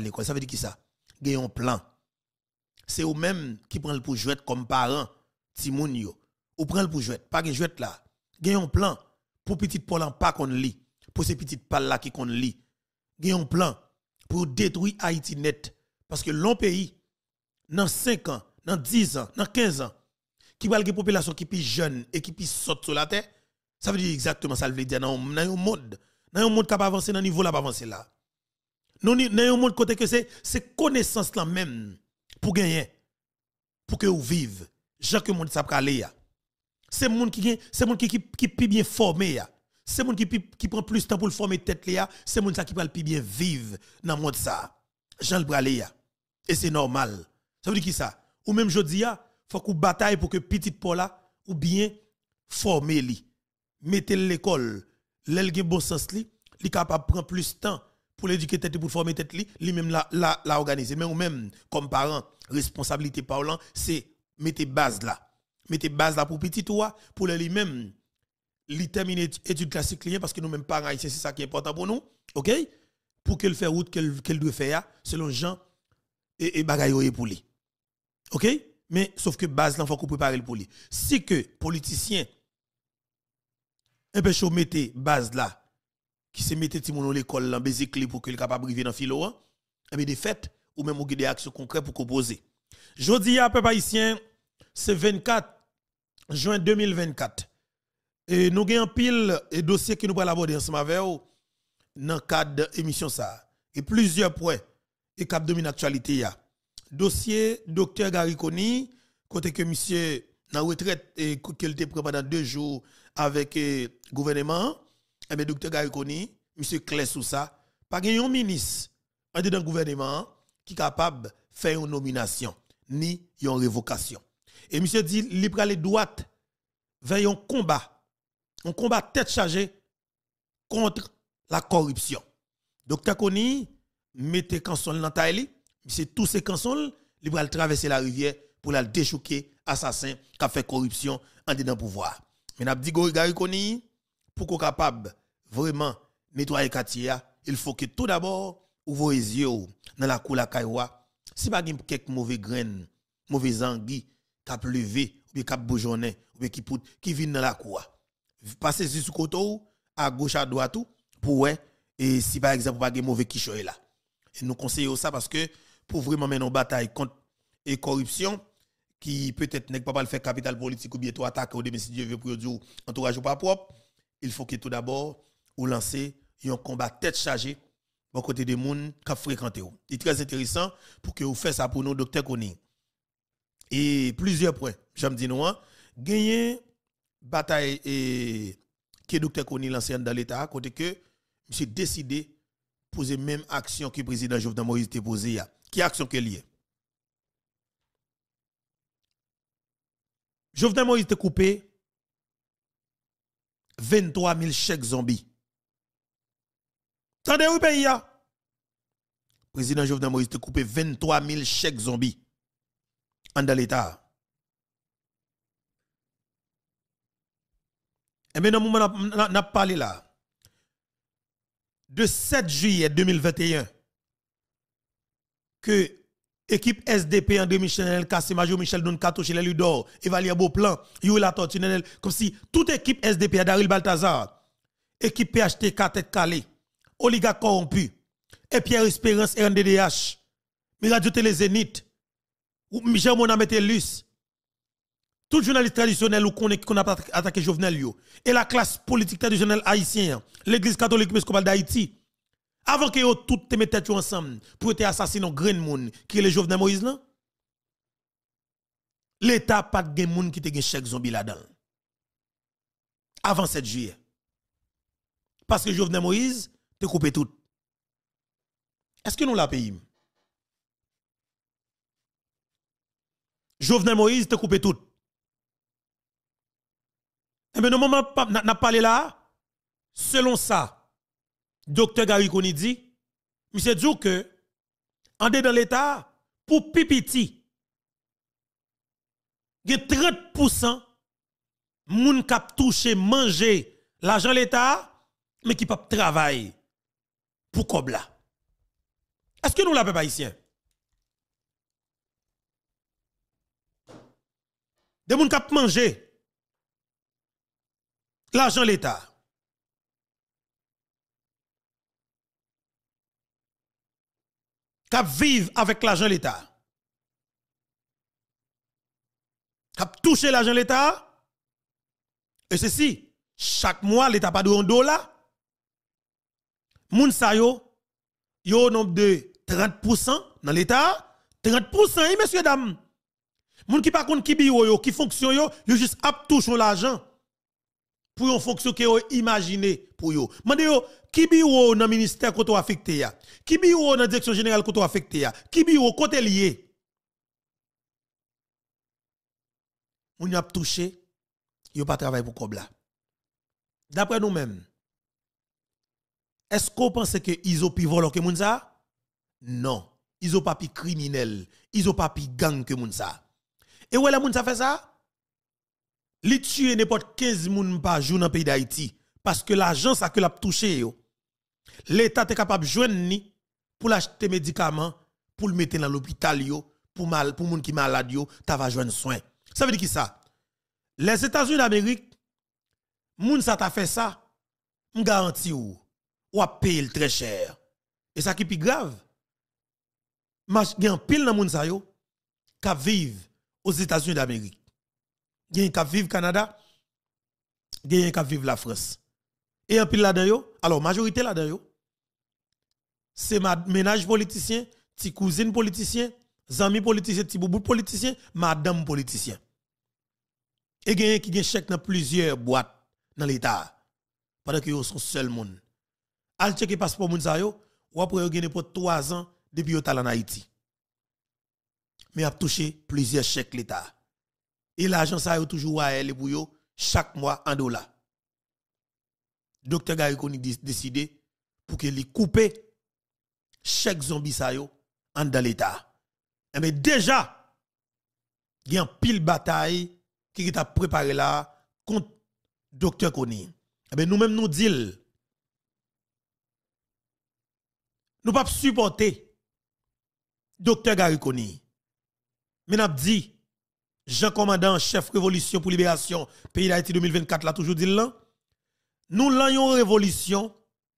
l'école. Ça veut dire qui ça? Gen un plan. C'est eux même qui prennent pour jouer comme parents, ti moun yo. Ou prennent pour jouer, pas gen jouet là. Gen un plan pour petit Paul en pas qu'on lit, pour ces petites pales là qui qu'on lit. Gen un plan pour détruire Haïti net parce que l'on pays dans 5 ans, dans 10 ans, dans 15 ans qui va une population qui plus jeune et qui plus saute sur la terre, ça veut dire exactement ça veut dire dans un monde capable avancer dans niveau là pas avancer là. Dans un monde côté que c'est connaissance là même pour gagner pour que vous vivez. Gens que monde ça aller ya. C'est monde qui bien formé ya. C'est monde qui prend plus de temps pour le former tête là, c'est monde ça qui va le plus bien vivre dans le monde ça. Jean le bralé ya. Et c'est normal. Ça veut dire qui ça? Ou même jodi ya, faut qu'on bataille pour que petit Paul là ou bien former li. Mettez l'école, l'el gen bon sens li capable prendre plus de temps pour l'éduquer tête pour former tête li même la organiser. Mais ou même comme parent, responsabilité parlant, c'est mettez base là. Mettez base là pour petit toi pour lui-même li terminer études classiques liées parce que nous même parents haïtiens c'est ça qui est important pour nous. OK? Pour qu'elle fait route qu'elle doit faire selon Jean et bagaille pour lui. OK? Mais sauf que base là faut qu'on prépare le pour lui. Si que politicien un peu chaud mettez base là qui se mette ti moun l'école là basic pour qu'il capable arriver dans filo et bien de fait ou même des actions concrètes pour composer. Jodi à peuple haïtien c'est 24 juin 2024. Et nous avons pile de dossiers que nous allons aborder ensemble avec vous dans le cadre de l'émission ça. Et plusieurs points et cap domine actualité ya. Dossier docteur Gariconi côté que monsieur dans retraite et qu'il était pris pendant 2 jours avec gouvernement et bien docteur Gariconi monsieur clair sous ça pas un ministre dans le gouvernement qui est capable de faire une nomination ni une révocation. Et monsieur dit libre aller droite vers un combat tête chargée contre la corruption. Docteur Koni mettez console dans taille, monsieur tous ces consoles, il va traverser la rivière pour la déchouquer assassin qui a fait corruption en dedans pouvoir. Mais n'a dit Gary Koni pour qu'on capable vraiment nettoyer quartier, il faut que tout d'abord ouvre les yeux dans la cour la kaiwa. Si pas quelques mauvais graines, mauvais anguilles qui a levé ou bien qui a bourgeonné ou bien qui viennent dans la cour. Passez sur côté à gauche à droite pour ouais et si par exemple pas de mauvais quichoy là. Et nous conseillons ça parce que pour vraiment mener une bataille contre la corruption qui peut-être n'est pas le faire capital politique ou bien tout attaquer ou si Dieu veut pour dire entourage ou pas propre, il faut que tout d'abord ou lancer un combat tête chargée au côté des gens qui fréquentent. C'est très intéressant pour que vous fassiez ça pour nous docteur Koni. Et plusieurs points, j'aime dire nous gagner bataille et que docteur Koni lancé dans l'état côté que monsieur décidé poser même action que le président Jovenel Moïse a posé. Qui action que lié? Jovenel Moïse a coupé 23 000 chèques zombies. Tendez où pays ya? Président Jovenel Moïse a coupé 23 000 chèques zombies en dans l'état. Et maintenant, on a parlé là. De 7 juillet 2021, que équipe SDP André Michel, Kassi Major Michel Don Katouche, les Ludor, Evalia Beauplan, Youla Tortinel, comme si toute équipe SDP, Daril Balthazar, équipe PHTK tête calée, oligarque corrompu, et Pierre Espérance RNDDH, Radio Télé Zénith, ou Michel Mona Metellus, tout journaliste traditionnel ou qu'on a attaqué Jovenel yo, et la classe politique traditionnelle haïtienne, l'église catholique épiscopale d'Haïti, avant que yo tout te mette ensemble pour te assassiner un grand monde qui est le Jovenel Moïse là, l'État pas de monde qui te gen chèque zombie là-dedans. Avant 7 juillet. Parce que Jovenel Moïse te coupé tout. Est-ce que nous la payons? Jovenel Moïse te coupé tout. Et bien, nous n'a parlé là, selon ça, docteur Gariconi dit, monsieur dit que, en dedans l'État, pour pipiti, il y a 30% moun k'ap touché, manger l'argent l'État, mais qui pas travailler pour Kobla. Est-ce que nous la peuple haïtien? Des gens qui ont mangé l'argent de l'État. Qui vivent avec l'argent de l'État. Qui touché l'argent de l'État. Et ceci, chaque mois, l'État pas de $1. Moun sa yo nombre de 30% dans l'État. 30%, messieurs, dames. Moun qui pas compte qui biyo yo, qui fonction yo juste ap touche l'argent. Pour yon fonction que yo imaginer pour yo. Mande yo, qui biyo dans ministère koto affecté ya? Qui biyo dans direction générale koto affecté ya? Qui biyo côté lié? Moun ap touché, yo pas travail pour kobla. D'après nous-mêmes, est-ce qu'on pense que Iso pi volo que moun sa? Non. Iso pas pi criminel. Iso pas pi gang que moun sa. Et où est la moun sa fait ça? Li tue n'importe 15 moun par jour dans le pays d'Haïti. Parce que l'argent ça que l'a touché yo. L'État est capable de joindre ni pour l'acheter médicaments, pour le mettre dans l'hôpital yo, pour moun qui malade yo, ta va joindre soin. Ça veut dire qui ça? Les États-Unis d'Amérique, moun sa ta fait ça, m garanti ou a payer très cher. Et ça qui est plus grave, il y a un pile dans moun sa yo qui vivent aux États-Unis d'Amérique. Il y a qui vivent au Canada, il y a qui vivent la France. Et un pile là-dedans yo, alors majorité là-dedans yo, c'est ménage politicien, ti cousine politicien, zami politicien, ti boubou politicien, madame politicien. Et il y a qui gen chèque dans plusieurs boîtes dans l'État. Pendant que yo sont seul monde. Al checker passeport moun sa yo, ou après yo gagné pour 3 ans depuis yo en Haïti. Mais a touché plusieurs chèques l'État. Et l'argent ça yo toujours à elle pour yo chaque mois $1. Docteur Gariconi décidé pour que li coupe chèque zombie ça yo en dans l'État. Mais déjà il y a une pile bataille qui t'a préparé là contre docteur Koni. Nous-mêmes nous disons nous pas supporter docteur Gariconi. Mais nous dit Jean commandant chef révolution pour libération pays d'Haïti 2024 là toujours dit là nous lanyon révolution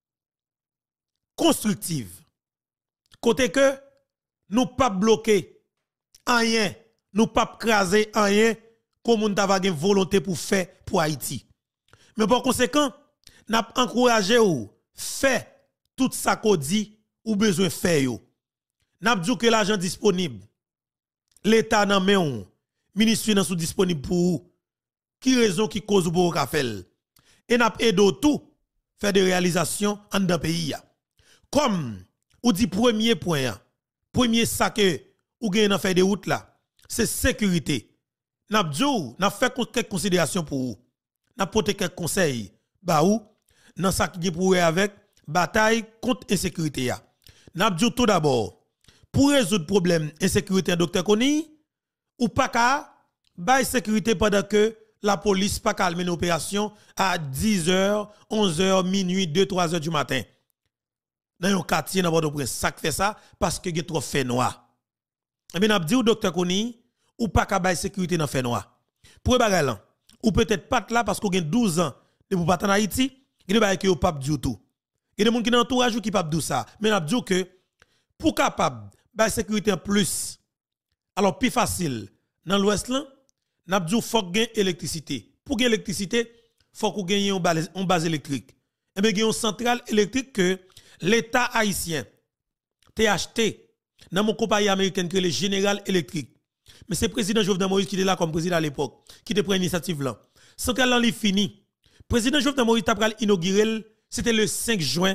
constructive côté que nous pas bloquer rien nous pas craser rien comme on t'a une volonté pour faire pour Haïti mais par conséquent n'a encouragé ou fait tout ça qu'on dit ou besoin faire yo n'a dit que l'argent disponible l'état nan men ou ministre finance ou disponible pour qui raison qui cause ou pour faire et n'a aidé tout faire des réalisations en dans pays comme ou dit premier point premier ça que ou gagne dans faire des routes là c'est sécurité n'a dit n'a fait quelques considérations pour ou n'a porté quelques conseils ba ou dans ça qui pour avec bataille contre insécurité ya n'a dit tout d'abord pour résoudre problème insécurité docteur Koni ou pas ka bail sécurité pendant que la police pas calmer une opération à 10h, 11h, minuit, 2, 3h du matin. Dans un quartier dans Port-au-Prince, ça fait ça parce que il y a trop fait noir. Et bien n'a dit au docteur Koni ou pas ka bail sécurité dans fait noir. Pour bagay là, ou peut-être pas là parce qu'on a 12 ans de pour pas en Haïti, il y a que pas du tout. Il y a des gens qui dans entourage qui pas du ça, mais n'a dit que pour capable bail sécurité en plus. Alors plus facile dans l'ouest là, n'a dit faut gagner électricité. Pour gagner électricité, faut qu'on gagne une base électrique. Et bien une centrale électrique que l'État haïtien t'a acheté dans mon compagnie américaine que le General Electric. Mais c'est le président Jovenel Moïse qui était là comme président à l'époque, qui te prend l'initiative là. Centrale là li fini. Président Jovenel Moïse t'a inauguré, c'était le 5 juin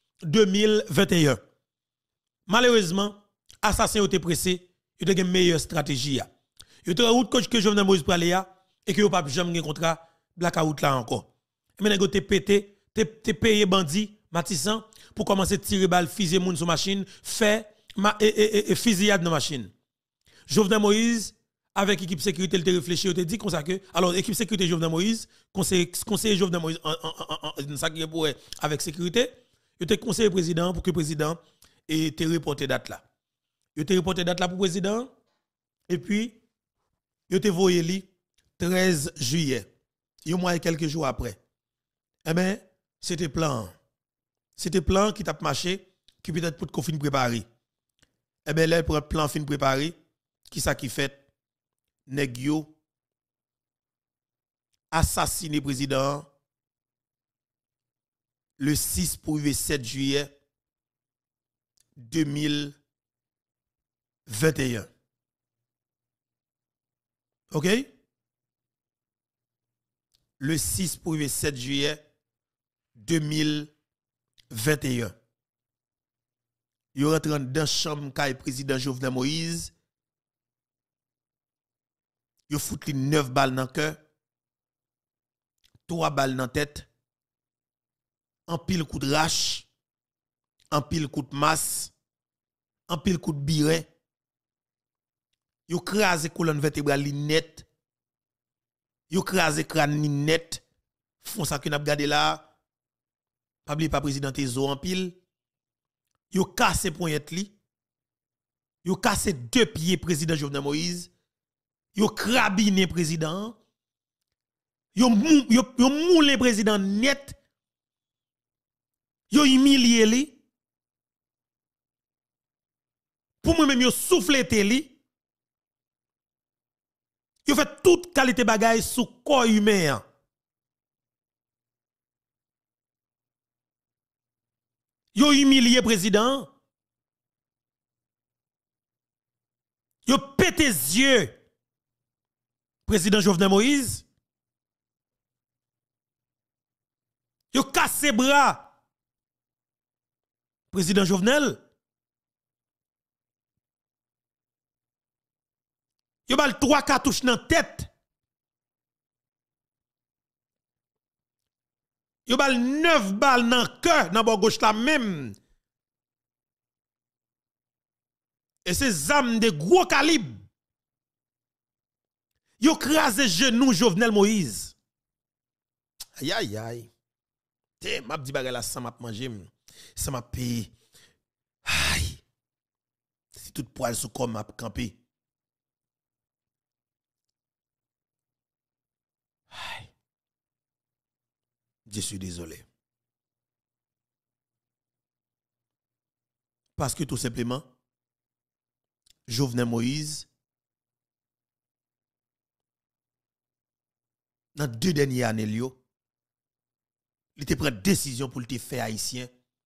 2021. Malheureusement, assassin été pressé, il a une meilleure stratégie. Il a route que Jovenel Moïse pour aller et que il pas jamais un contrat blackout là encore. Mais nèg te pété, te payé bandit Matissan pour commencer à tirer balle fusiller moun sur machine, faire fusillade dans machine. Jovenel Moïse avec équipe sécurité il te réfléchi, il te dit comme ça que alors équipe sécurité Jovenel Moïse, conseiller Jovenel Moïse en ça qui est pour avec sécurité, il te conseiller président pour que le président et te reporté date là. Yo te reporté date là pour président et puis yo te voyé li 13 juillet. Yo mois et quelques jours après. Eh ben c'était plan. C'était plan qui t'a marché qui peut-être pour qu'on fin préparer. Eh ben là pour plan fin préparé qui ça qui fait nèg yo assassiné président le 6 pour le 7 juillet 2021. OK? Le 6 pour le 7 juillet 2021. Il rentre dans la chambre du président Jovenel Moïse. Il fout 9 balles dans le cœur, 3 balles dans la tête, un pile coup de rache, un pile coup de masse, un pile coup de biret. Yo crase colonne vertébrale li net. Yo crase crâne li net. Font ça que n'a regardé là. Pas président Tezo en pile. Yo casse poignette li. Yo casse 2 pieds président Jovenel Moïse. Yo crabine président. Yo moule président net. Yo humilié li. Pour moi même yo souffleté li. Yo fait toute qualité bagaille sous corps humain. Yo humilié président. Yo pété yeux. Président Jovenel Moïse. Yo cassé bras. Président Jovenel. Yo bal 3 cartouches dans tête. Yo bal 9 balles dans cœur dans bord gauche la même. Et ces armes de gros calibre. Yo crasé genou Jovenel Moïse. Aïe aïe aïe. Te m'a dit bagay la ça m'a manger. Ça m'a payé. Aïe. Si tout poil sous comme m'a campé. Je suis désolé. Parce que tout simplement, Jovenel Moïse, dans 2 dernières années, il était pris décision pour le faire haïtien.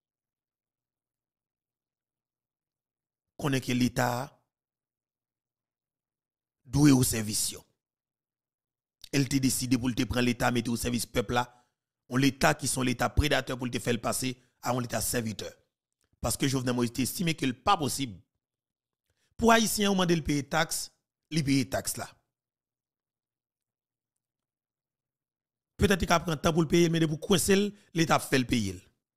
Qu'on est que l'État doit au service. Elle t'a décidé pour te prendre l'État, mettre au service peuple là. On l'État qui sont l'État prédateur pour te faire le passer à un État serviteur. Parce que Jovenel Moïse estime que ce n'est pas possible. Pour Haïtien, on demande de payer taxe, il paye taxe là. Peut-être qu'il prend temps pour le payer, mais pour coincer, l'État fait le payer.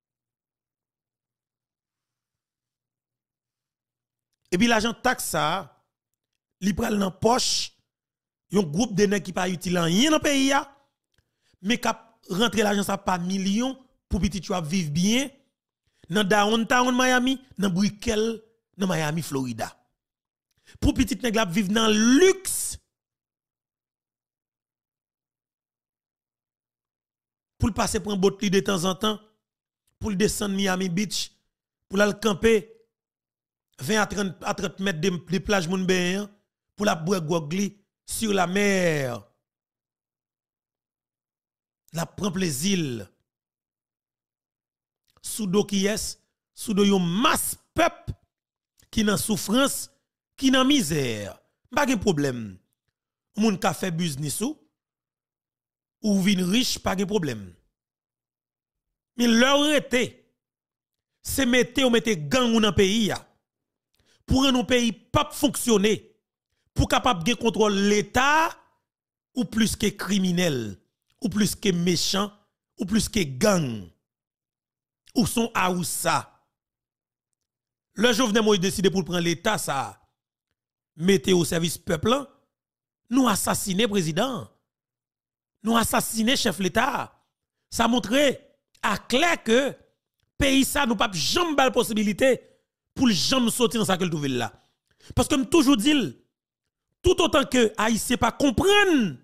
Et puis l'argent taxe ça, il prend dans la poche, un groupe de nèg qui pas utile rien dans le pays, mais qui rentrer l'argent ça par millions pour petit tu vivre bien dans downtown Miami, dans Brickell, dans Miami, Florida. Pour petit nèg la vivre dans luxe. Pour le passer pour un boat de temps en temps, pour le descendre Miami Beach, pour aller camper 20 à 30 mètres de plage moun ben, pour la boire gogli sur la mer. La prend plaisir. Sous do qui est, sous do yon masse peuple qui nan souffrance, qui nan misère. Pas de problème. Moun ka fait business ou vin riche, pas de problème. Mais leur été, c'est mettre ou mettre gang ou dans pays pour un pays pas fonctionner, pour capable de contrôle l'État ou plus que criminel, ou plus que méchant, ou plus que gang. Ou son aoussa. Le Jovenel Moïse décide pour prendre l'État, ça, mettez au service peuple, nous assassiner président, nous assassiner chef l'État. Ça montre à clair que pays ça nous pas jamais la possibilité pour le jamais sortir dans sa nouvelle là. Parce que je toujours dit, tout autant que Haïtien pas comprendre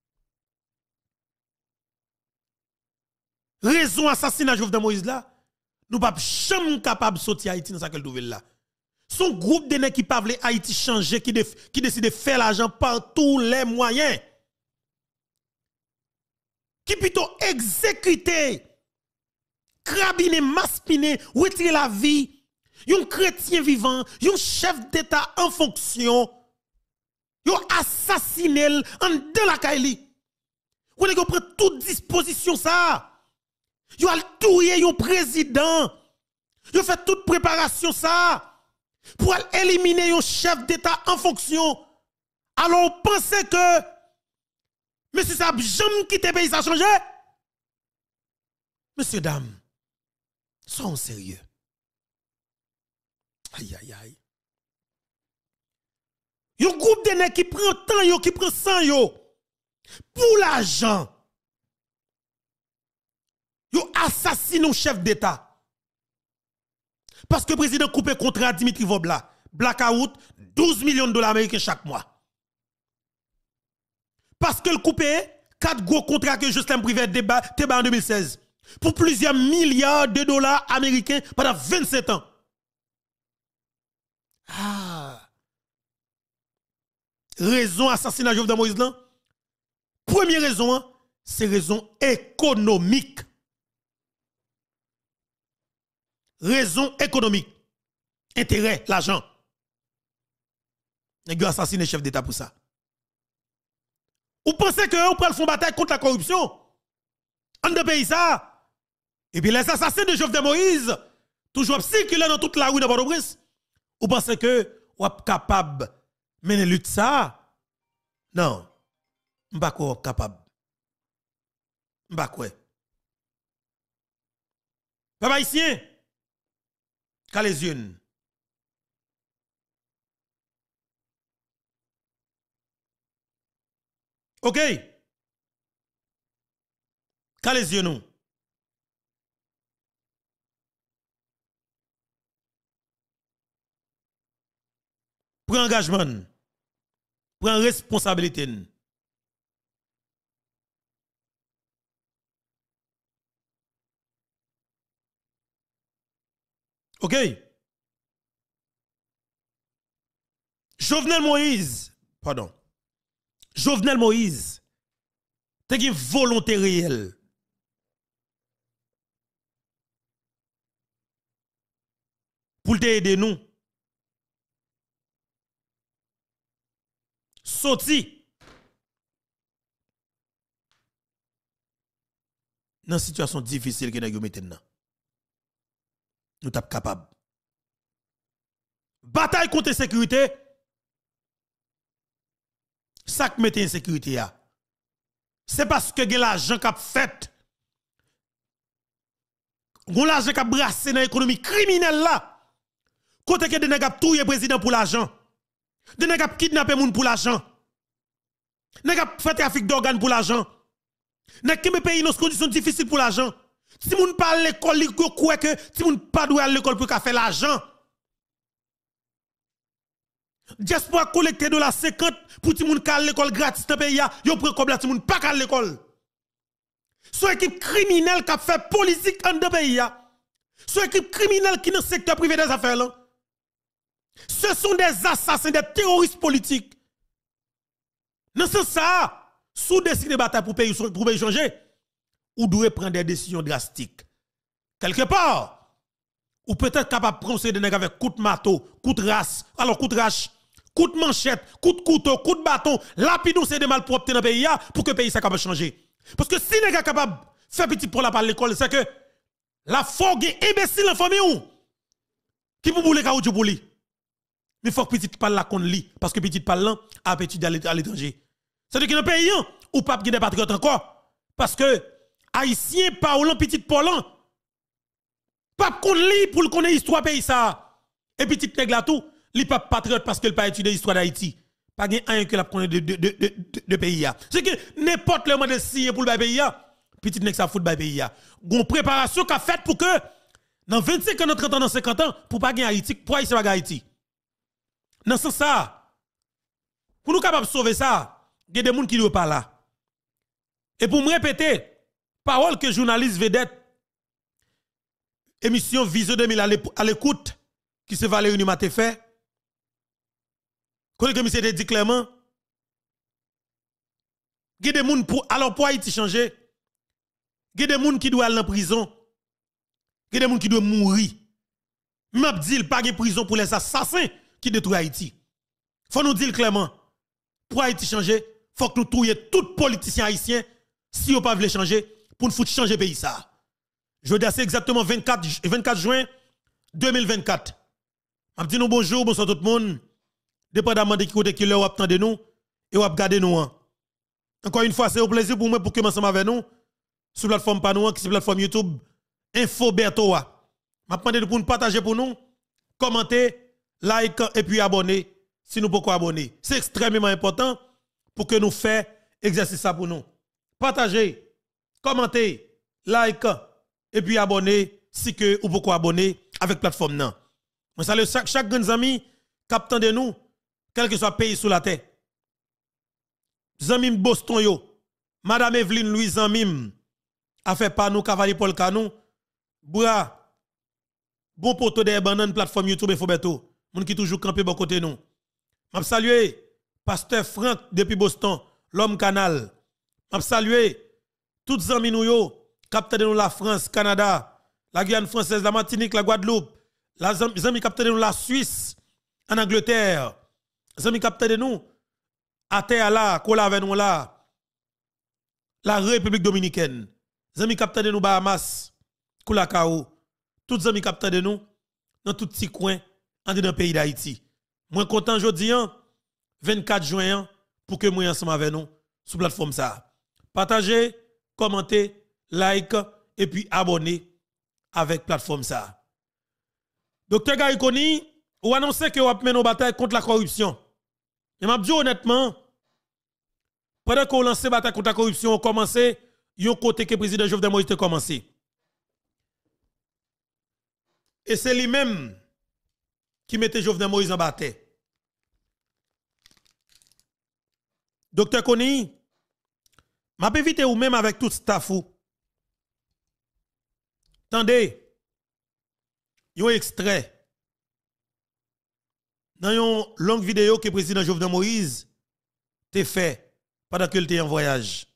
raison assassinat Jovenel Moïse là, nous pas jamais capable de sortir Haïti dans sa nouvelle là. Son groupe de nèg qui pas veut Haïti changer, qui décide de faire l'argent par tous les moyens. Qui plutôt exécuter, crabiner, maspiner, retirer la vie, un chrétien vivant, un chef d'État en fonction, yon assassiné en de la Kaili. Vous avez pris toute disposition ça. Yon a touye yon président. Yon fait toute préparation ça. Pour éliminer yon chef d'État en fonction. Alors on pensait que monsieur ça jamais quitté pays ça changé. Monsieur dame, soyons sérieux. Aïe aïe aïe. Yon groupe de nèg qui prend temps yo, qui prend sang yo pour l'argent. Yo assassine un chef d'État. Parce que le président coupe contrat Dimitri Vobla, blackout 12 millions de dollars américains chaque mois. Parce que le coupe 4 gros contrats que Jocelyn Privé débat en 2016 pour plusieurs milliards de dollars américains pendant 27 ans. Ah. Raison assassinat Jovenel Moïse là. Première raison, c'est raison économique. Raison économique. Intérêt, l'argent. Vous avez assassiné le chef d'État pour ça. Vous pensez que vous prenez le fond bataille contre la corruption? En deux pays ça. Et puis les assassins de Jovenel Moïse, toujours circuler dans toute la rue de Port-au-Prince. Vous pensez que vous êtes capable de mener lutte ça? Non. Je ne suis pas capable. Je ne suis pas capable. Papa ici, qu'a les yeux. OK? Qu'a les yeux nous? Prends engagement. Prends responsabilité. OK? Jovenel Moïse, pardon. Jovenel Moïse, t'as une volonté réelle. Pour t'aider nous. Sorti dans une situation difficile que nous mettons maintenant. Nous sommes capables. Bataille contre la sécurité. Ça qui mette insécurité. C'est parce que l'argent qui a fait. L'argent qui a brassé dans l'économie criminelle là. Côté que des nèg a touye président pour l'argent. Des nèg a kidnappé moun pour l'argent. Nèg a fait trafic d'organes pour l'argent. Nèg qui me paye dans conditions difficiles pour l'argent. Si moun pas à l'école, li croit que si moun pas doit à l'école pour faire l'argent. Diaspora collecter $50 pour ti moun ka l'école gratis dans pays yo prend comme la ti moun pas ka l'école. Son équipe criminelle qui a fait politique en deux pays son équipe criminelle qui dans le secteur privé des affaires là. Ce sont des assassins, des terroristes politiques. Dans ce sens, sous décider de bataille pour pays changer, ou devez prendre des décisions drastiques. Quelque part, ou peut-être capable de prendre des nègres avec coup de marteau, coup de race, alors coup de rache, coup de manchette, coup de couteau, coup de bâton, lapidou c'est des malpropres dans le pays pour que le pays soit capable de changer. Parce que si nègres capable de faire petit pour la par l'école, c'est que la forgue imbécile en famille ou qui pour bouler caoutchouc pour lui. Mais il faut que petit parle la qu'on lit parce que petit parle là a étudié à l'étranger. C'est-à-dire que dans le pays ou pas des patriotes encore parce que haïtien parlant petit parlant pas qu'on lit pour connaître histoire pays ça. Et petit nèg là tout, li pas patriote parce qu'il pas étudié l'histoire d'Haïti. Pas gen un que la connaît de pays. C'est que n'importe le modèle signé pour le pays, petit nèg ça fout le pays. Gon préparation qu'a fait pour que Dans 25 ans, dans 30 ans, dans 50 ans, pour pas gagner Haïti, pour Haïti, pas Haïti. Dans ce sens, ça, pour nous capables de sauver ça, il y a des gens qui ne sont pas là. Et pour me répéter, parole que journaliste vedette, émission Vision 2000 à l'écoute, qui se Valérie Numate fait, quand le monsieur dit clairement, il y a des gens pour, alors pour Haïti changer, il y a des gens qui doivent aller en prison, il y a des gens qui doivent mourir. M'a dit pas de prison pour les assassins qui détruisent Haïti. Faut nous dire clairement, pour Haïti changer, faut que nous trouvions tout politicien haïtien, si on pas veut changer, pour nous changer le pays ça. Je veux dire, c'est exactement 24 juin 2024. Je dis nous bonjour, bonsoir tout le monde. Dépendamment de qui côté qui l'heure attendez nous et on regarder nous. Encore une fois, c'est un plaisir pour moi pour que ensemble avec nous sur la plateforme Panou, qui est la plateforme YouTube Info Bertoa. Je demande pour nous partager pour nous, commenter, like et puis abonner si nous pouvons abonner. C'est extrêmement important pour que nous fassions exercice ça pour nous. Partagez, commentez, like et puis abonner si que vous pouvez abonner avec plateforme nan. Je salue chaque grand ami captant de nous, quel que soit le pays sous la terre. Zamim Boston yo, Madame Evelyne Louise Zamim a fait par nous Cavalier Paul Canou, bra bon poteau des bananes plateforme YouTube et Fobeto, moun qui toujours campé bon côté nous. M'a salué pasteur Franck depuis Boston, l'homme canal. M'a salué toutes zami nou yo, capteur de nous la France, Canada, la Guyane française, la Martinique, la Guadeloupe, la zami capteur de nous la Suisse, en Angleterre, zami capteur de nous à terre là, kola avec nous là, la République dominicaine, zami capteur de nous Bahamas, Koulakao, toutes zami capteur de nous dans tout petit coin en dans le pays d'Haïti. Moi content aujourd'hui 24 juin pour que moi ensemble avec nous sur plateforme ça. Partagez, commentez, like et puis abonnez avec plateforme ça. Docteur Gariconi, ou annoncé que vous avez mené une bataille contre la corruption. Et m'a dit honnêtement, pendant qu'on lance la bataille contre la corruption, on commencé, yon côté que le président Jovenel Moïse a commencé. Et c'est lui-même qui mettait Jovenel Moïse en bataille. Docteur Koni, m'a invité ou même avec tout staff ou. Tendez, yon extrait dans une longue vidéo que le président Jovenel Moïse t'a fait pendant qu'il était en voyage.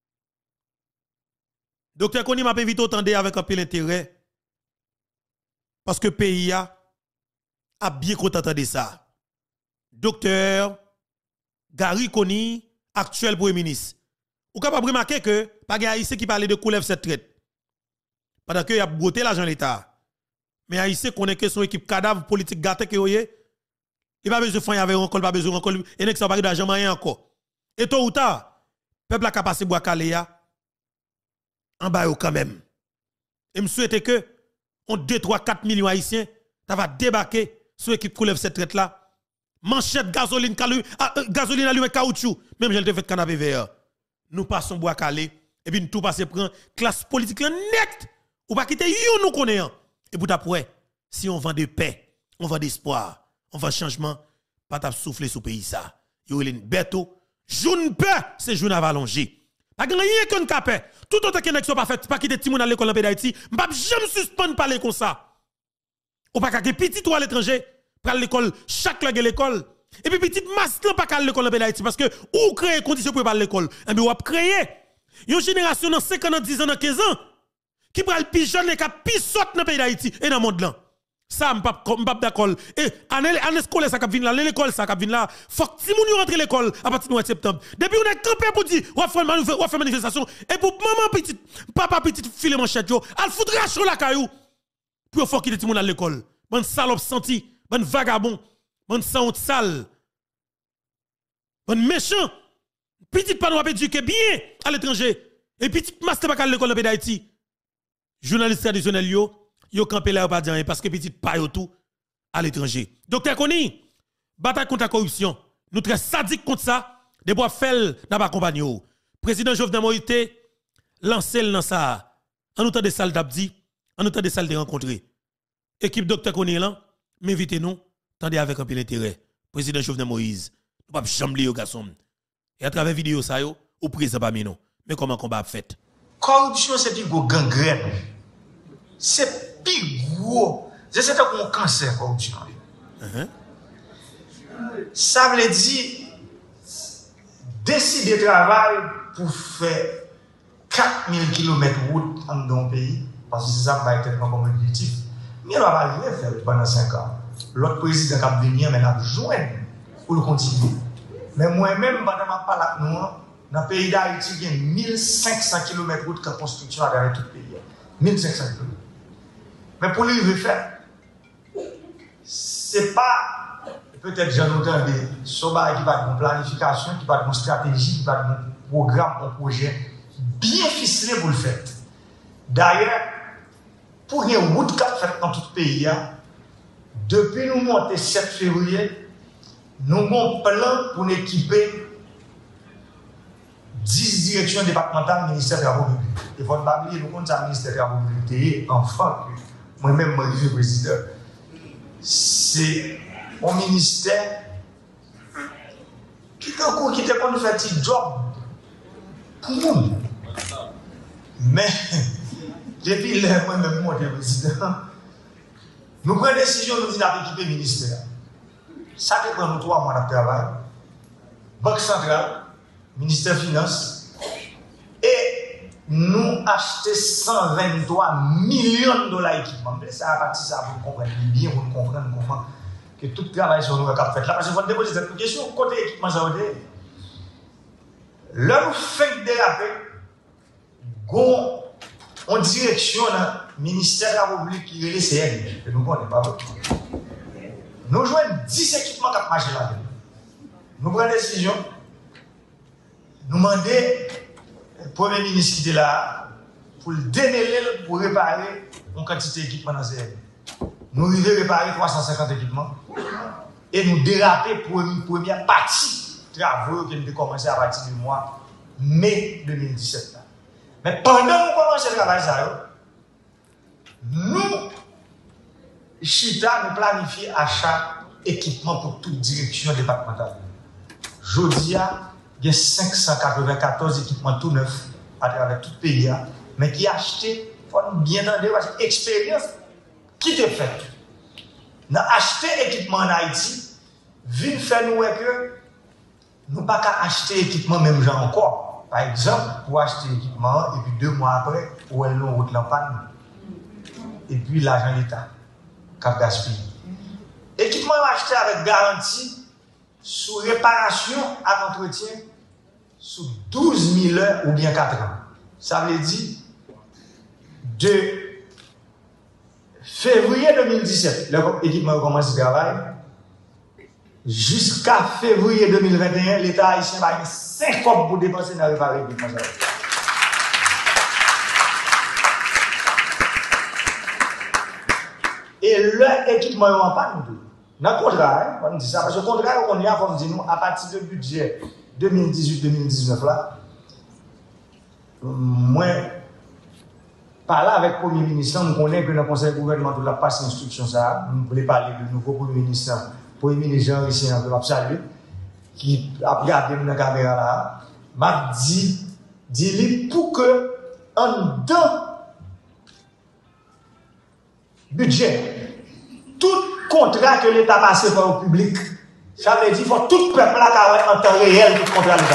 Docteur Koni m'a invité au tendez avec un peu d'intérêt parce que le pays a bien content de ça. Docteur Gary Koni, actuel Premier ministre. Ou capable de remarquer que pas de Haïtien qui parlait de coulève cette traite. Pendant que y a broté l'argent de l'État. Mais Haïtien connaît que son équipe cadavre politique gâté que yoye. Il pas besoin de faire avec encore, pas besoin encore et n'est que ça pas d'argent moyen encore. Et tôt ou tard, peuple a capacité bois caléa en bas quand même. Et me souhaite que on 2 3 4 millions haïtiens ça va débarquer sur équipe coulève cette traite là. Manchette gasoline gasoline allumé caoutchouc, même j'ai fait canapé vert. Nous passons bois calé et puis nous tout passer prend classe politique net ou pas quitter yon nous connaissons. Et pour après, si on vend de paix, on vend d'espoir, on vend changement, pas t'a souffler sous pays ça. Yo une beto, joune paix, c'est joune à allongé. Pas rien qu'on capé. Tout autre que n'exo pas fait, pas quitter Timoun à l'école en pays d'Haïti, m'pa jamais suspendre parler comme ça. Ou pas que petit ou à l'étranger, pour l'école, chaque langue l'école. Et puis petite masse pas qu'à l'école en pays d'Haïti parce que ou créer conditions pour parler l'école. Et bien ou créer une génération dans 5 ans, dans 10 ans, dans 15 ans qui prend le plus jeune et qui plus saute dans le pays d'Haïti et dans le monde là. Ça m'pa d'accord. Et année scolaire ça qui vient là, l'école ça qui vient là, faut que si moun rentre l'école à partir du mois de septembre. Depuis on est campé pour dire on va faire manifestation et pour maman petite, papa petite file manchette yo, al foutre chaud la caillou. Pour faut qu'il moun à l'école. Bonne salope senti, bonne vagabond, bonne sang sale. Bonne méchant. Petite pas nous éduquer bien à l'étranger. Et petite master pas à l'école de d'Haïti. Journaliste traditionnel yo campé là pas dire parce que petite pas tout à l'étranger. Docteur Koni, bataille contre la corruption. Nous très sadique contre ça, de bois fel n'a pas accompagné. Président Jovenel Moïse lancé dans ça. En autant de salles d'abdi, en autant de salles de rencontrer. équipe docteur Kony là, m'invitez nous, tendez avec un peu d'intérêt. Président Jovenel Moïse, nous pas jamais au garçon. Et à travers vidéo ça yo, ou présent parmi nous. Mais comment combat fait? Corruption c'est plus gros gangrène. C'est plus gros. C'est un cancer corruption. Ça veut dire décider de travail pour faire 4000 km de route dans le pays, parce que c'est ça qui va être comme objectif. Mais on va pas arriver à faire pendant 5 ans. L'autre président qui va venir, mais il a besoin pour le continuer. Mais moi-même, pendant ma parole, nous, dans le pays d'Haïti, il y a 1500 km de route de construction à travers tout le pays. 1500 km. Mais pour lui, faire, c'est pas peut-être j'en entends des soldats qui va de planification, qui va de stratégie, qui va de programme, un projet bien ficelé pour le faire. D'ailleurs, pour une route qui fait dans tout le pays, depuis nous monter 7 février, nous avons un plan pour équiper 10 directions départementales du ministère de la République. Et votre famille, nous comptons le ministère de la République, enfant, moi-même, moi, je suis président. C'est un ministère qui était qu'on fait un job pour nous. Mais, depuis moi-même, moi, je suis président, nous prenons une décision, nous disons d'équiper le ministère. Ça fait prendre nous 3 mois de travail. Banque centrale, ministère des Finances, et nous achetons 123 millions de dollars d'équipement. Ça a parti ça pour comprendre bien, pour comprendre que tout le travail sur nous a fait là. Parce qu'il faut déposer cette question, côté équipement, ça va dire. Là, nous faisons déraper, en direction du ministère de la République qui est le CN, que nous ne connaissons pas. Nous jouons 10 équipements qui marchent là. Nous prenons une décision. Nous demandons le Premier ministre qui était là pour le démêler, pour réparer une quantité d'équipements dans CN. Nous arrivons à réparer 350 équipements et nous déraper pour une première partie de travaux qui ont commencé à partir du mois mai 2017. Mais pendant que nous commençons le travail, nous, Chita, nous planifions achat équipement pour toute direction départementale. Aujourd'hui, il y a 594 équipements tout neufs à travers tout le pays, mais qui acheté, il faut bien entendre, parce que l'expérience qui est faite. Nous avons acheté équipement en Haïti, vient faire nous que nous ne pouvons pas acheter équipement même gens encore. Par exemple, pour acheter l'équipement, et puis 2 mois après, pour aller en route panne. Et puis l'argent l'État, cap gaspillé. Équipement acheté avec garantie, sous réparation à entretien, sous 12 000 heures ou bien 4 ans. Ça veut dire, de février 2017, l'équipement a commencé à travailler, jusqu'à février 2021, l'État haïtien va 5 fois pour dépenser dans réparer l'équipement. Et leur équipement n'est pas nous. Dans le contrat, on dit ça, parce que le contrat, on y a, on dit nous, à partir du budget 2018-2019, là, moi, par là avec le Premier ministre, nous connaissons que dans le Conseil gouvernemental, la passe instruction, ça, nous voulons parler du nouveau Premier ministre, Premier ministre Jean-Richard de l'Absalut, qui a regardé dans la caméra là, m'a dit pour que, en deux budget, tout contrat que l'État passe par le public, ça veut dire qu'il faut tout le peuple là en temps réel tout contrat de l'État.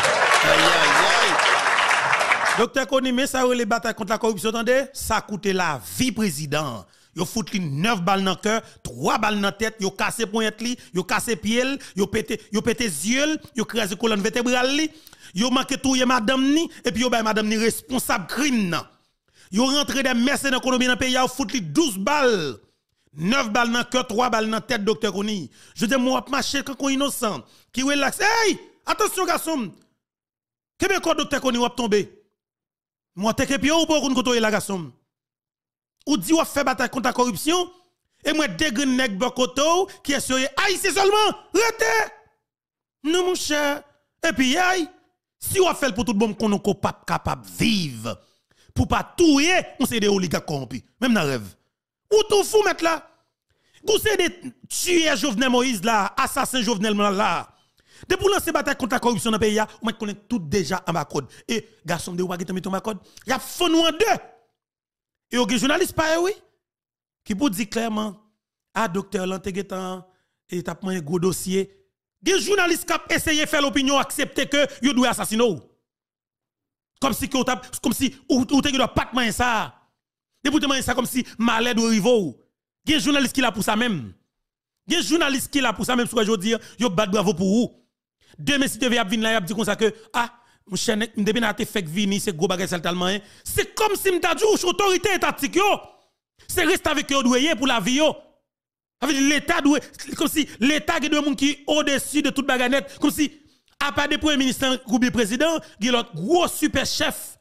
Docteur Kony, mais ça les batailles contre la corruption, attendez, ça coûte la vie président. Yo fout 9 balles dans le cœur, 3 balles dans la tête, yo cassé pointe li, yo cassé pied, yo pété yeux, yo crasé colonne vertébrale li, yo manqué touyer madame ni et puis yo bay madame ni responsable crime. Yo rentré des mercenaires économiques dans le pays, yo fout 12 balles. 9 balles dans le cœur, 3 balles dans la tête, docteur Kony. Je dis, moi, marcher quand on est innocent, qui relaxe. Hey, attention, garçon. Quel est le docteur Kony va tomber? Moi, t'es que pied ou pas qu'on côtoyer la garçon? Ou dit, ou fait bataille contre la corruption? Et moi, dégre nèg bokoto, qui est sur haïtien seulement. Rete! Non, mon cher. Et puis, aïe, si on fait pour tout le monde qu'on est capable de vivre, pour pas touiller, on sait des oligarques corrompus. Même dans le rêve. Ou tout fou mettre là. Vous c'est des tueurs Jovenel Moïse là, assassin Jovenel là. De pour lancer bataille contre la corruption dans le pays, on connaît tout déjà en bas code. Et garçon de ou pas qui tombe en bas code, il y a fond nous en deux. Et au journaliste pas oui qui pour dire clairement à docteur Lantegetan et t'a pris un gros dossier. Des journalistes qui ont essayé de faire l'opinion accepter que yo doit assassiner. Comme si ou te doit pas te ça. Député ça comme si malade ou rivo. Des journalistes qui là pour ça même. Des journalistes qui là pour ça même sur aujourd'hui yo bat bravo pour vous. Demain si devait venir là y a dit comme ça que mon cher depuis n'a te fait venir c'est gros bagage tellement c'est comme si m'ta dit autorité étatique yo. C'est reste avec eux doué pour la vie yo. L'État doit comme si l'État qui doit monde qui au-dessus de toute baganette comme si à part des premiers ministres ou bien président, il y a l'autre gros super chef.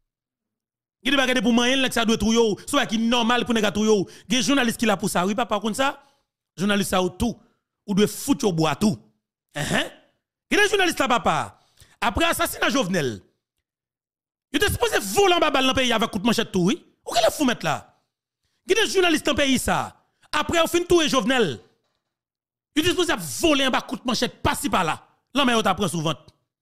Il doit regarder pour moyen que ça doit tout yo, soit qui normal pour négatif yo. Il y a journaliste qui là pour ça, oui pas par contre ça. Journaliste ça ou tout ou doit foutre au bois tout. Il y a des journalistes là papa. Après assassinat Jovenel. Il était supposé voler en babal dans le pays avec coup de manchette tout oui. Ou qu'elle fou mettre là. Il y a des journalistes dans le pays ça. Après, on fin tout et Jovenel. Il est supposé voler un bas coup de manchette, pas si par là. Là, mais on t'apprend souvent.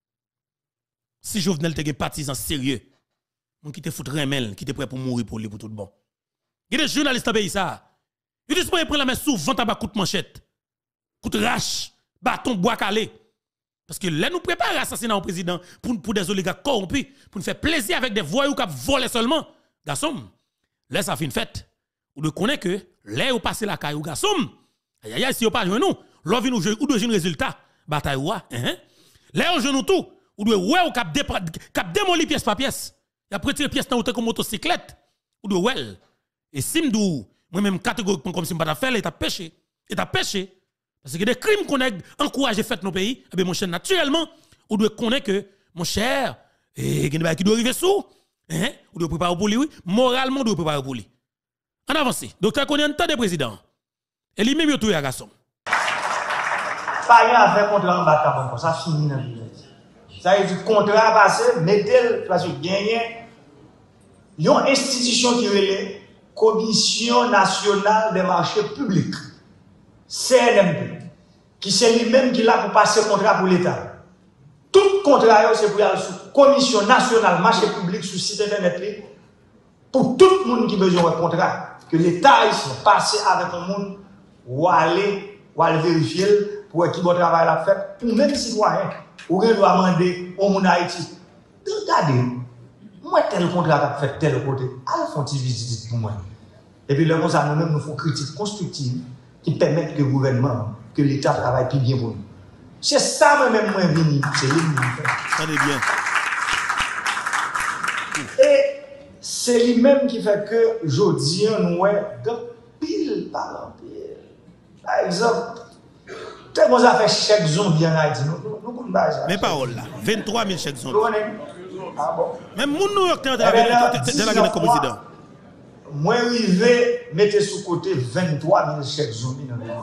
Si Jovenel te gen partisan sérieux, on qui te fout remel, qui te prêt pour mourir pour lui, pour tout bon. Il y a des journalistes dans le pays, ça. Il est supposé prendre la main souvent à bas coup de manchette. Coup de rache, bâton, bois calé. Parce que là, nous préparons l'assassinat au président pour des oligarques corrompus, pour nous faire plaisir avec des voyous qui volent seulement. Garçon, là, ça fait une fête. Ou de connaître que là où passer la caille garçon aïe aïe si on pas jouer nous l'on vient nous jouer ou de un résultat bataille wa là on joue nous tout ou de ouais ou cap démolir pièce par pièce y a prêté pièce dans autant comme motocyclette ou de well et simdou moi même catégoriquement comme si m'pas faire et t'a péché parce que des crimes qu'on a encouragé fait dans nos pays et bien mon cher naturellement ou doit connaître que mon cher et qui doit arriver sous ou doit préparer pour lui oui moralement doit préparer pour lui. En avance, docteur connaît un tas de présidents. Et lui-même, il tout à garçon. Pas rien à faire contre un bataille comme ça, fini dans le ça veut dire contrat passé, mettez parce que gagner. Il y a une institution qui est la Commission nationale des marchés publics, CNMP, qui c'est lui-même qui l'a pour passer contrat pour l'État. Tout contrat, c'est pour aller sur la Commission nationale marché public sur le site internet pour tout le monde qui a besoin de contrat. Que l'État ici passe avec un monde ou aller vérifier pour qui bon travail l'a fait pour même citoyen ou doit demander au monde Haïti regardez moi tel contrat a fait tel côté allez font une visite pour moi et puis le comme ça nous même nous font critique constructive qui permettent que le gouvernement que l'État travaille plus bien pour nous c'est ça même moi venu c'est lui qui Tenez bien et c'est lui-même qui fait que aujourd'hui nous de pile par pile. Par exemple, tel qu'on a fait chèque zombie en Haïti, nous mais parole là, 23 000 chèques zombies. Ah bon? Même mon New York t'es la comme président. Moi arrivé mettez sous côté 23 000 chèques zombies dans le pays.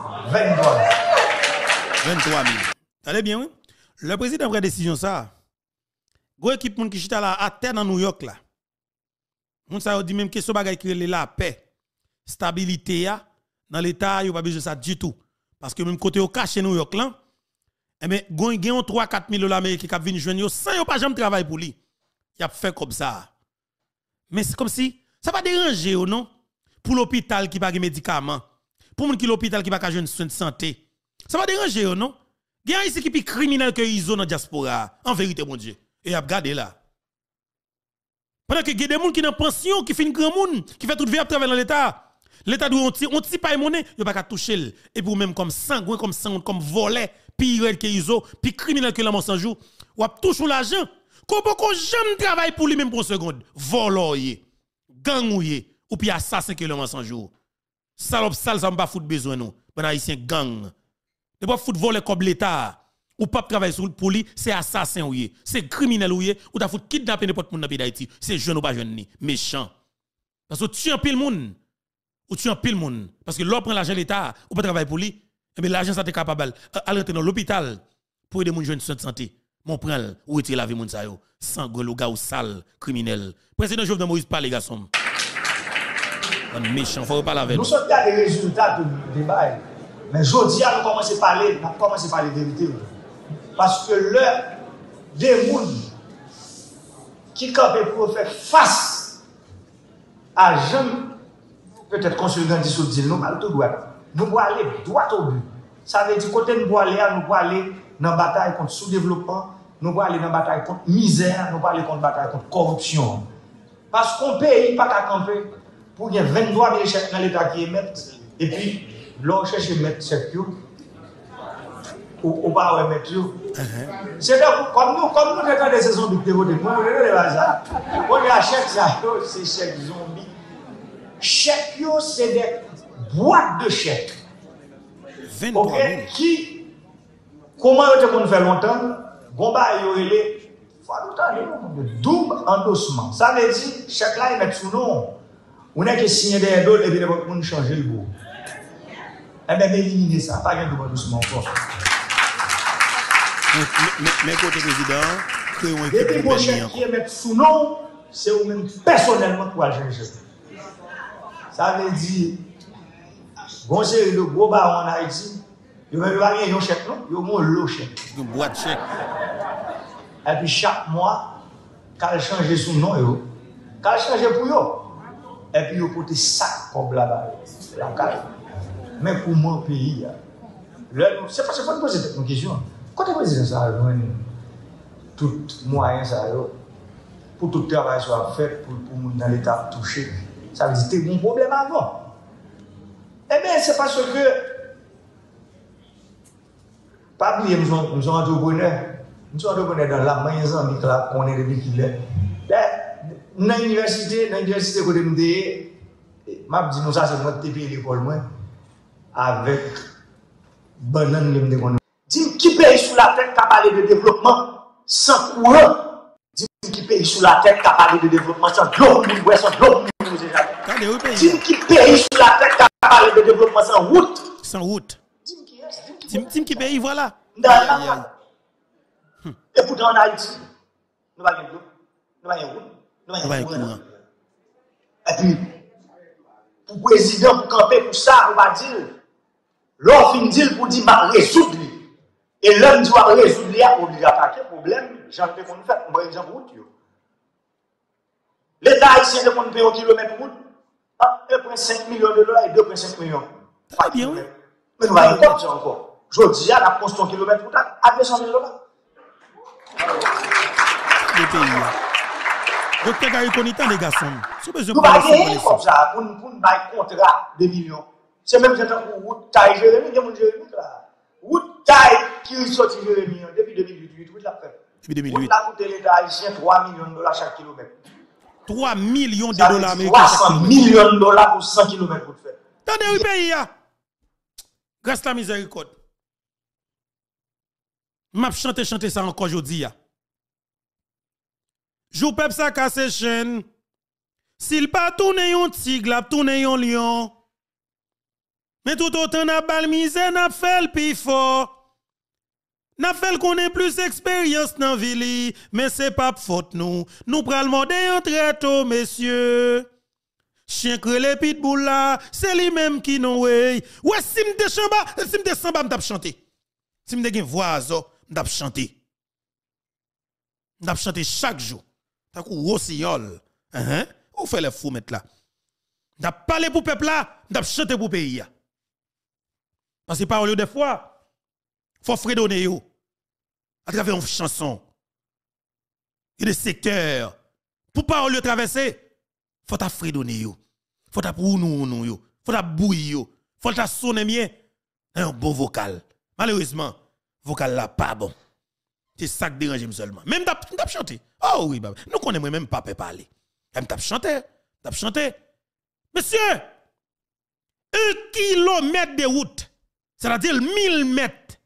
23 000. Allez bien oui. Le président prend décision ça. Gros équipe qui chita là à terre dans New York là. On ça dit même que ce bagay qui la paix, stabilité dans l'état, yo pas besoin de ça du tout parce que même côté au caché New York là, eh ben gagne 3-4 000 $ américains qui viennent joindre sans yo pas jamais travail pour lui. Il a fait comme ça. Mais c'est comme si ça va déranger non pour l'hôpital qui pas de médicaments, pour moun qui l'hôpital qui pas de soins de santé. Ça va déranger non? Il y a ici qui est criminel que ils ont dans diaspora. En vérité mon Dieu. Et a regardé là. Pendant que il y a des gens qui sont en pension, qui font grand monde, qui fait toute vie à travers l'État. L'État doit on ti pas monnaie, il pas toucher et pour même comme sangouin comme volet, pire que ils ont, puis criminel que l'homme sans jour, ou a toucher l'argent. Qu'on jamais travaille pour lui même pour une seconde. Voloyer, gangouiller ou puis assassin que l'homme sans jour. Salope sale ça pas foutre besoin nous. Ben haïtien gang. De pas foutre voler comme l'État. Ou pas travailler pour lui, c'est assassin ou c'est criminel ou ta fout kidnapper n'importe monde dans pays d'Haïti, c'est jeune ou pas jeune ni, méchant. Parce que tu en pile monde. Ou tu en pile monde parce que l'on prend l'argent de l'État ou pas travailler pour lui, et bien l'argent ça t'est capable à rentrer dans l'hôpital pour aider mon jeune de santé. Mon prend ou retirer la vie moun sa yo, sans gros gars ou sale criminel. Président Jovenel Moïse parle les garçons. On méchant, faut pas la Nous sommes des résultats du débat. Mais aujourd'hui, nous commençons à parler de vérité. Parce que l'heure des gens qui campent pour faire face à Jean, peut-être consul Gandhi sur dit, nous allons tout droit. Nous allons aller droit au but. Ça veut dire côté nous allons aller dans la bataille contre le sous-développement, nous allons aller dans la bataille contre la misère, nous allons aller dans la bataille contre la corruption. Parce qu'on paye pas qu'à camper pour qu'il y ait 23 000 chèques dans l'État qui émettent, et puis l'on cherche à mettre chèques ou pas à mettre. C'est comme nous dans des saisons de développement, on a chèques, c'est chèques zombies. Chèques, c'est des boîtes de chèques. 23 000. Qui, comment on fait longtemps, Gomba et double endossement. Ça veut dire, chaque là, ils mettent sous nom. On a que signer des d'autres et puis on change le goût. Eh bien, éliminer ça, pas de double endossement encore. Mais côté président, que on équipe de prochain qui mettent sous nom, c'est vous-même personnellement pour changer. Ça veut dire, bon, c'est le gros baron en Haïti, il va y avoir un chèque, non? Il y a un lot chèque. Une boîte chèque. Et puis chaque mois, quand il change son nom, quand il change pour eux, et puis il porte sac comme là-bas, la carte. Mais pour mon pays, c'est parce qu'il faut poser cette question. Quand le président ça a tout moyen ça pour tout travail soit fait pour dans l'État touché, ça veut dire que c'était un problème avant. Eh bien, c'est parce que, pas oublier, nous sommes entrepreneurs. Nous sommes entrepreneurs dans la manière qu'on est depuis qu'il est. Dans l'université, côté nous m'a dit nous ça c'est notre TP l'école moi avec banane le me dit qui paye sous la tête qui a parlé de développement sans courant. Dit qui paye sous la tête qui a parlé de développement sans l'eau, sans l'eau. Dit qui paye sous la tête qui a parlé de développement sans route. Sans route. Dit qui paye voilà. Et pourtant en Haïti, nous n'avons pas de l'eau, nous n'avons pas de route. Et puis, pour le président, pour camper pour ça, on va dire, l'on finit dire pour dire, ma résoudre. Et l'homme doit résoudre, il y a obligé d'attaquer le problème, j'en ai qu'on fait, par exemple, route. L'État haïtien de qu'on paye au kilomètre route, 1,5 million de dollars et 2,5 millions. Pas bien. Mais nous allons pas encore. Je dis, à la poste un kilomètre route à 200 000 dollars. Le pays. Docteur Gary Konita, les garçons. Nous allons gagner comme ça pour nous faire un contrat de millions. C'est même cette route taille Jérémy, il y a mon Jérémy là. Route taille qui est sorti Jérémy depuis 2008, route l'a fait. Depuis 2008. Route a coûté l'État haïtien 3 millions de dollars chaque kilomètre. 3 millions de dollars américains. 300 millions de dollars pour 100 km pour faire. Attendez, oui, pays. Grâce à la miséricorde. M'a chanté ça encore aujourd'hui. Jou peuple ça casse chaîne. S'il pas tourner un tigre, la tourner un lion. Mais tout autant n'a bal misère n'a fait le plus fort. N'a fait qu'on ait plus d'expérience dans ville, mais c'est pas faute nous. Nous pral modé en très tôt, messieurs. Chien crélé pitbull là, c'est lui même qui nous ouais. Ouais, si m'de samba m'tap chanter. Si m'de gen voix m'tap chanter. M'tap chanter chaque jour. T'as coup rossignol. Ou fait les fous mettre là. M'tap parler pour peuple là, m'tap chanter pour pays. Parce que par des fois, faut fredonner yo à travers une chanson. Il y a des secteurs pour pas le traverser, faut ta fredonner yo. Faut ta pour nous yo. Faut ta bouillir yo. Faut ta sonner bien un bon vocal. Malheureusement, vocal là pas bon. C'est ça qui dérange seulement. Même t'ap chanter. Oh oui, baba. Nous connaissons même pas parler. Même t'ap chanter. Monsieur, 1 kilomètre de route, c'est-à-dire 1000 mètres.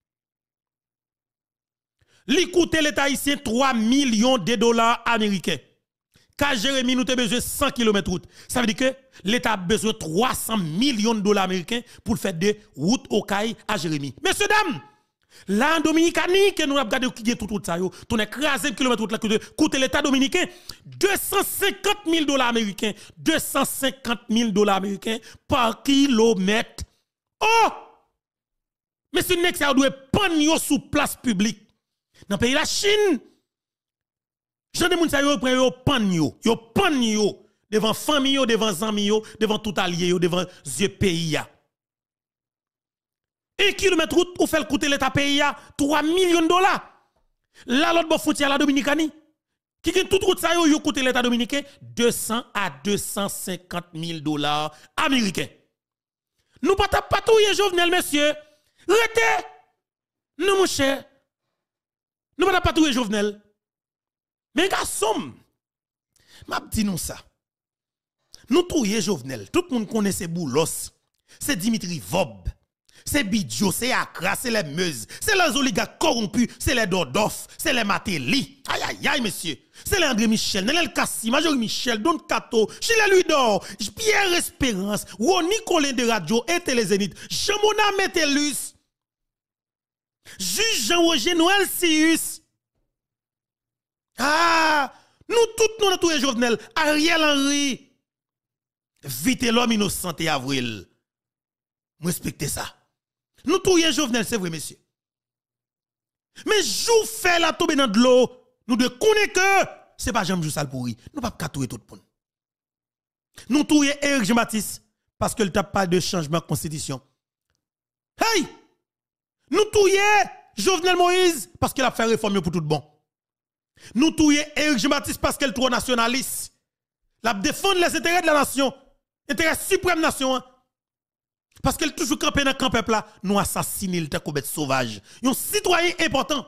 Li coûte l'État haïtien 3 millions de dollars américains. Quand Jérémy nous a besoin de 100 km route, ça veut dire que l'État a besoin de 300 millions de dollars américains pour faire des routes au Caille à Jérémy. Messieurs, dames, Là, en Dominicanie, que nous avons regardé qui est tout ça, on a écrasé le kilomètre route là, coûte l'État dominicain 250 000 dollars américains. 250 000 dollars américains par kilomètre. Oh! Mais ce n'est que ça doit prendre sous place publique. Dans le pays de la Chine, j'en ai moun sa yo prend yo pan yo devant famille yo, devant amis yo, devant tout allié yo, devant yeux pays ya. 1 kilomètre route ou fait coûter l'État pays ya 3 millions de dollars. Là l'autre bon frontière la Dominicanie qui gagne toute route ça yo coûter l'État dominicain 200 à 250 000 dollars américains. Nous pas patouiller Jovenel monsieur. Rete. Non mon cher. Nous pas patouiller Jovenel. Mais garçon, m'a dit nous ça. Nous touye Jovenel, tout le monde connaît ces boulos. C'est Dimitri Vob, c'est Bidjo, c'est Accra, c'est les Meuse, c'est les oligarques corrompus, c'est les Dodov, c'est les Matéli. Aïe aïe aïe monsieur. C'est les André Michel, Nenel Kassi, Major Michel, Don Kato, Chile Luidor, Pierre Espérance, Roni Colin de Radio et Télézénith, Jean-Mona Metellus, Juge Jean-Roger Noël Sius. Ah, nous tous nous tous les Jovenel, Ariel Henry. Vite l'homme innocent et avril. Respectez ça. Nous tous les Jovenel, c'est vrai monsieur. Mais jou fait la tomber dans de l'eau, nous de connaître que c'est pas Jean-Jou Sal pourri. Nous pas catouer tout le monde. Nous tous les Éric Jean-Baptiste parce que le tape pas de changement de constitution. Hey! Nous tous les Jovenel Moïse parce qu'il a fait réforme pour tout bon. Nous touye Éric Jean-Baptiste parce qu'elle est trop nationaliste. La défendre les intérêts de la nation, intérêt suprême nation. Parce qu'elle toujours campé dans le camp peuple là, nous assassiner le temps bête sauvage. Un citoyen important.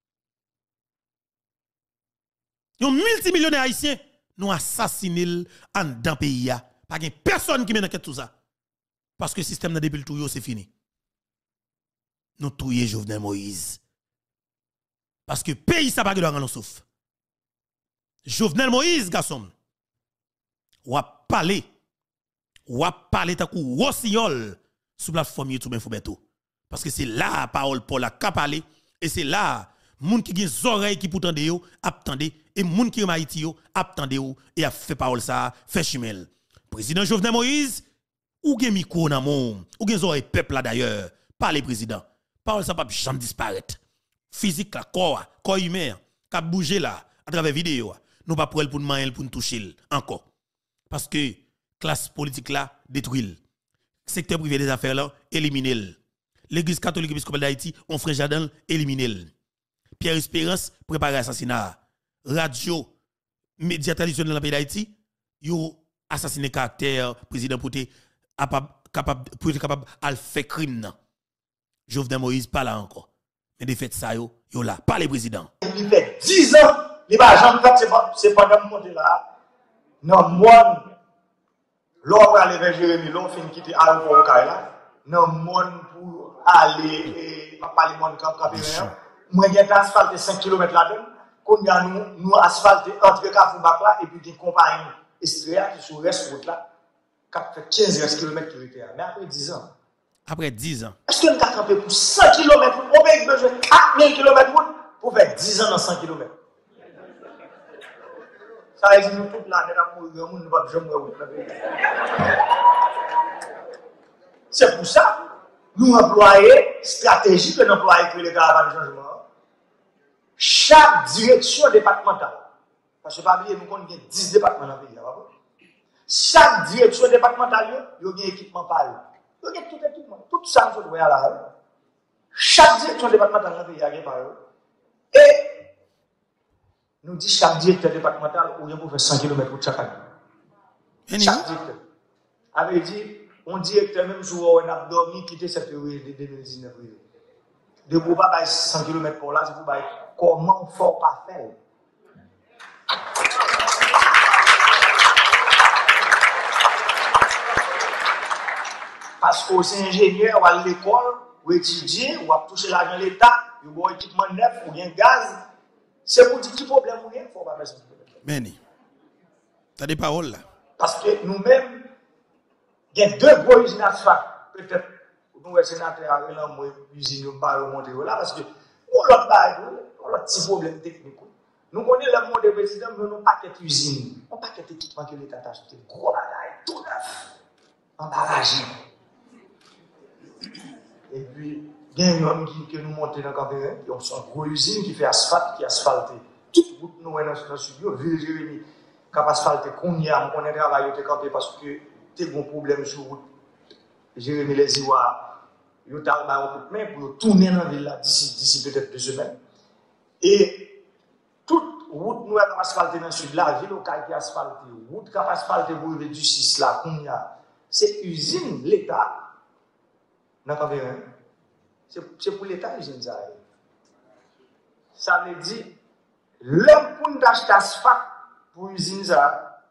Un multimillionnaire haïtien, nous assassiner en dans pays là. Pas de personne qui mène enquête tout ça. Parce que le système depuis le tout c'est fini. Nous touye Jovenel Moïse. Parce que pays ça pas doit rendre souffle. Jovenel Moïse garçon. Ou a parler ta kou rossignol sous plateforme YouTube Infobeto. Parce que c'est là parole pour la parler et c'est là moun qui gen oreilles qui pour tande yo attendez et moun qui en Haïti yo attendez et a fait parole ça fait chimel. Président Jovenel Moïse ou gen micro nan mon ou gen oreilles peuple là d'ailleurs parler président. Parole ça pas jamais disparaître. Physique là corps humain qui bouger là à travers vidéo nous pas pour nous toucher encore parce que classe politique là détruit secteur privé des affaires là éliminer l'église catholique épiscopale d'Haïti on frère Jardin éliminer Pierre Espérance préparer assassinat radio médias traditionnels dans le pays d'Haïti yo assassiné caractère président pour être capable à faire crime. Jovenel Moïse pas là encore. Mais de fait ça yo là, pas les présidents. Il fait 10 ans, il va jamais fait c'est pendant monter là. Non, moi l'on va aller vers Jérémy, l'on fin quitter aéroport là. Non, moi pour aller pas parler mon camp campéraire. Moi j'ai asphalté 5 km là-dedans. Qu'on y a nous asphalté entre Kafoubak là et puis des compagnies Estria qui sur reste route là. Qui fait 15 km qui était là. Mais après 10 ans. Après 10 ans. Est-ce qu'on a campé pour 100 km? On a besoin de 4000 km pour faire 10 ans dans 100 km. Ça veut dire que nous toute l'année, nous ne pouvons jamais mourir. C'est pour ça nous employons stratégie que nous employons pour les caravanes de changement. Chaque direction départementale, parce que pas oublier, nous avons 10 départements dans le pays. Chaque direction départementale, il y a un équipement par eux. Il y a tout équipement, tout ça, nous voyons là. Chaque direction départementale dans le pays, il y a un par eux. Et nous disons chaque directeur départemental, où il faut faire 100 km pour chaque année. Chaque directeur. Avait dit, on directeur, même si on a dormi, quitter cette période de 2019. De vous pas 100 km pour là, c'est pour comment il faut pas faire. Parce que c'est ingénieur ou à l'école, ou étudier, ou à toucher l'argent de l'État, ou un équipement neuf, ou bien gaz. C'est pour dire qu'il y a problème ou rien, il ne faut pas faire ça. Mais tu as des paroles là. Parce que nous-mêmes, il y a deux gros usines d'asphalte, peut-être nous les sénateurs avec l'homme usine nous pas remonter là parce que on l'autre bail, on l'autre petit problème technique. Nous connaissons le monde des présidents, mais nous paquet usine, on paquet équipement que l'État a acheté, gros bagaille tout neuf, emballagé. Et puis il y a un homme qui nous monte dans le campérin, qui ont une grosse usine qui fait asphalte, qui asphalte toute route nous dans le studio, ville Jérémy, qui a asphalté qu'on y a, on a travaillé au campé parce que tu as un problème sur route. Jérémy les Iwa, il y a un coup de main pour tourner dans la ville d'ici peut-être 2 semaines. Et toute route nous a asphalté dans le sud, la ville locale qui a asphalté, route qui a asphalté pour le du 6 là, qu'on y a, c'est usine l'État dans le campérin. C'est pour l'État usine ça. Ça veut dire, l'homme pour nous acheter asphalte pour l'usine ça.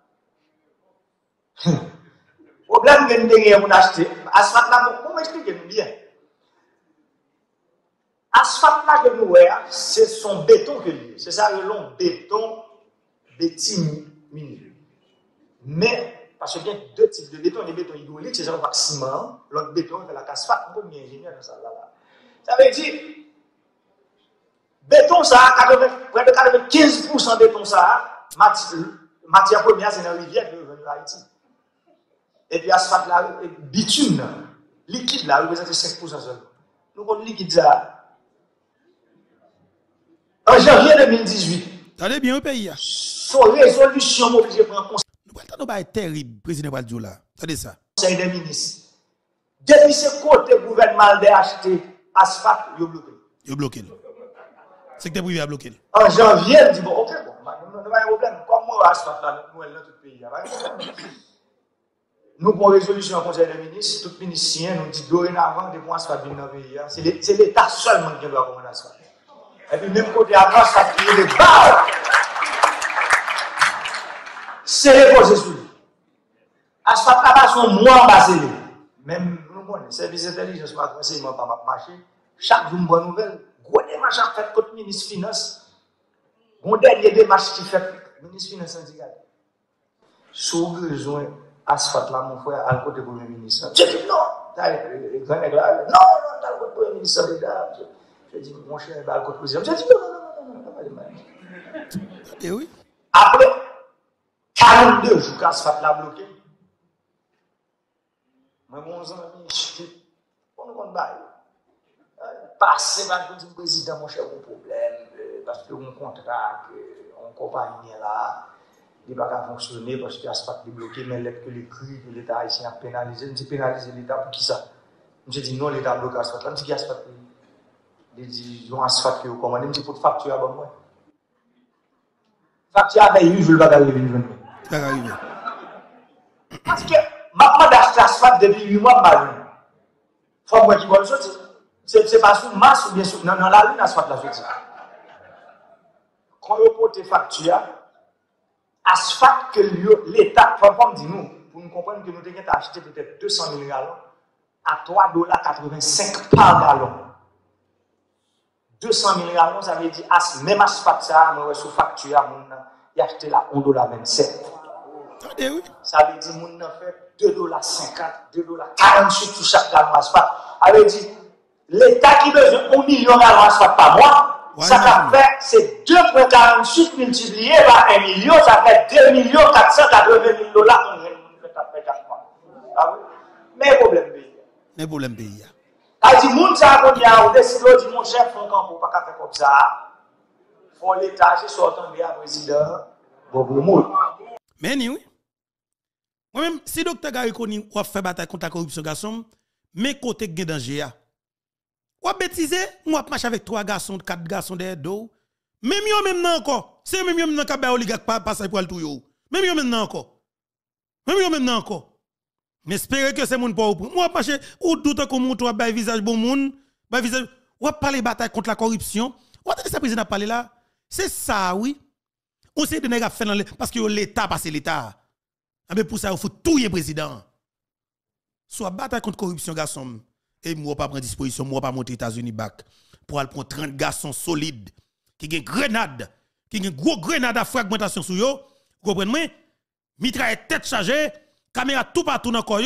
Problème que nous avons pour acheter, asphalte là, pour m'expliquer bien. Asphalte là que nous avons, c'est son béton que nous. C'est ça le long, béton, bétimini. Mais, parce qu'il y a 2 types de béton, les bétons hydrauliques, c'est genre ciment, l'autre béton, c'est la asphalte, pour bien ingénieur dans ça là. Ça veut dire, béton ça, près de 95% béton ça, matière première, c'est dans la rivière qui est venue à Haïti. Et puis asphalte là, bitume, liquide là, représente 5% seulement. Nous avons liquide ça. En janvier 2018, attendez bien au pays. son résolution obligée pour un conseil. Nous pas terrible, président Badjo là. Attendez ça. Conseil des ministres. Depuis ce côté gouvernement d'acheter asphalte, il est bloqué. Il est bloqué. C'est que tu privé à bloquer. En janvier, il dit bon, ok, bon, nous pas de problème. Comme moi, asphalte là, nous, dans tout le pays. Nous avons une résolution au Conseil des ministres, tout ministre nous dit dorénavant, depuis asphalte dans le pays, c'est l'État seulement qui doit commander asphalte. Et puis, même côté avant, ça crée des barres. C'est reposé sur lui. Asphalte là-bas sont moins basés. Même nous, le service d'intelligence, pas renseignement, pas marché. Chaque jour, une bonne nouvelle. Gros démarche à faire contre le ministre des Finances. Bon dernier démarche qui fait le ministre des Finances syndical. Sous besoin, asphalte là, mon frère, à côté du Premier ministre. Je dis non. Non, t'as le côté du Premier ministre. Je dis, mon cher, à le côté du président. Je dis non, pas de mal. Et oui. Après 42 jours qu'asphalte là bloqué. Moi, mon ami, on ne compte pas. Passer par le président, mon cher, un problème, parce que mon contrat, on compagnie là, il ne va pas fonctionner parce que l'asphalte est bloqué, mais l'aide que l'écrit de l'État haïtien a pénalisé. Je dis pénaliser l'État pour qui ça? Je dis non, l'État bloque l'asphalte. Je dis qu'il y a l'asphalte. Je dis, ils ont l'asphalte qui est commandé. Je dis, pour te facturer à bon moi. Facturer avec lui, je ne vais pas arriver. Ça va arriver. Parce que, maintenant, d'acheter l'asphalte depuis 8 mois, il faut que je vois le sortir. C'est pas sous masse ou bien sous. Non, la lune, l'asphalte la sortie. Quand on porte facture, asphalte que l'État, faut pas me dire nous, pour nous comprendre que nous devons acheter peut-être 200 000 gallons à $3,85 par gallon. 200 000 gallons, ça veut dire, même asphalte, ça, nous sous facture, il a acheté là $1,27. Oui. Ça veut dire, nous avons fait $2,50, $2,48 pour chaque gallon asphalte. Ça veut dire, l'État qui besoin $1 million de gallons asphalte par mois, ça fait, c'est 2,48 multiplié par 1 million, ça fait $2,480,000 qu'on fait après 4 mois. Mais problème pays. Mais problème pays. Ça dit, moun ça qu'on y a, on décide de dire, mon chef, on camp pour pas faire comme ça. Faut l'État, c'est sortant de président, Bobo Moul. Mais oui. Moi-même, si docteur Gary Koni a fait bataille contre la corruption, garçon, mais côté de danger, ou bêtiser, moi marche avec 3 garçons, 4 garçons derrière dos. Même yo même nan encore. C'est même yo même nan ka ba oligarque passer pour le tout yo. Même yo même nan encore. Même yo même nan encore. Mais espérer que c'est moun pour moi marcher ou doute que moun toi ba visage bon moun, ba visage ou parler bataille contre la corruption. Ou attendez ça président parler là. C'est ça oui. On sait de nèg a fait dans parce que l'état parce l'état. Mais pour ça il faut touyer président. Soit bataille contre corruption garçon. Et moi pas prendre disposition, moi pas monter États-Unis back pour aller prendre 30 garçons solides qui ont grenade, qui ont gros grenade à fragmentation sur yo, vous comprenez moi? Mitraille tête chargée, caméra tout partout dans corps yo,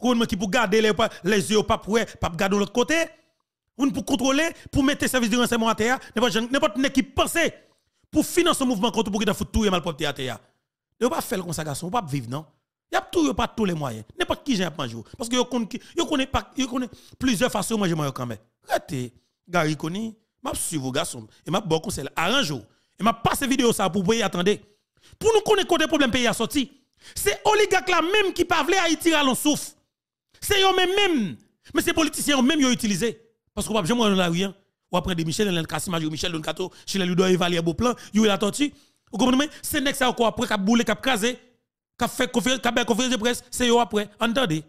gouvernement qui pour garder les yeux pas pour garder de l'autre côté. On pour contrôler, pour mettre service de renseignement à terre, n'importe qui pense pour financer un mouvement contre pour qu'il faut tout mal propre à terre. Vous pas faire comme ça garçon, vous pas vivre non. Y a tout pas tous les moyens. N'importe qui j'ai à manger parce que yo connaît plusieurs façons manger moi quand même. Ratez Gary Koni, m'a suivre garçon et m'a bon conseil arrange et m'a passer vidéo ça pour payer attendez. Pour nous connaître côté problème pays a sorti. C'est oligarque là même qui pas vle Haïti à l'on souffle. C'est eux même mais ces politiciens eux même yo utilisé parce qu'on pas jamais dans la rue. Ou après de Michel Len Kassim Michel Don Kato, Chile lui doit évaluer beau plan, yo la tortue. Vous comprenez? C'est next ça quoi après qu'a boulé qu'a crasé, qu'a fait conférence de presse, c'est yo après. Entendez?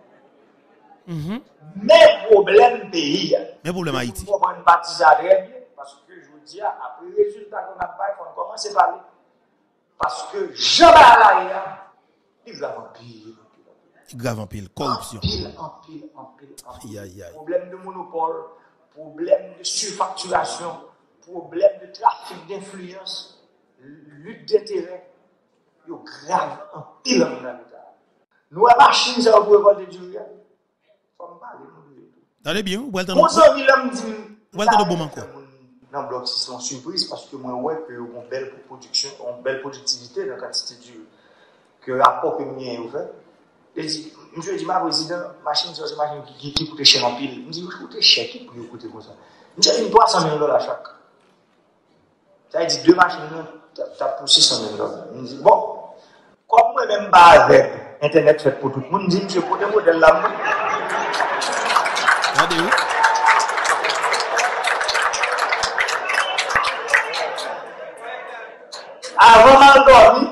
Mais problème pays. Mais problème Haïti. Pour une partie parce que je vous dis après le résultat qu'on a pas, il faut commencer par parler. Parce que Jean Balaïa, il grave en pile. Grave en pile, corruption. En pile. Aïe, aïe, aïe. Problème de monopole, problème de surfacturation, problème de trafic d'influence, lutte d'intérêt. Il grave en pile en l'État. Nous, à machine, ça va révolter du rien. Il faut me parler. Allez bien, vous allez mon ami, là, me dit. Vous allez bon encore. Dans le bloc, c'est une surprise parce que moi, ouais, que une belle production, une belle productivité dans la quantité que rapport que nous avons fait. Et dit, monsieur dit, ma président, machine, c'est une machine qui coûte cher en pile. Je me dis, je coûte cher, qui peut coûter comme ça? Je me dis, 300 000 $ chaque. Ça veut dire, 2 machines, tu as poussé 600 000 $. Je me dis, bon, comme moi, même pas avec Internet fait pour tout le monde, je dis, monsieur, pour des modèles là, regardez-vous. Avant m'endormi,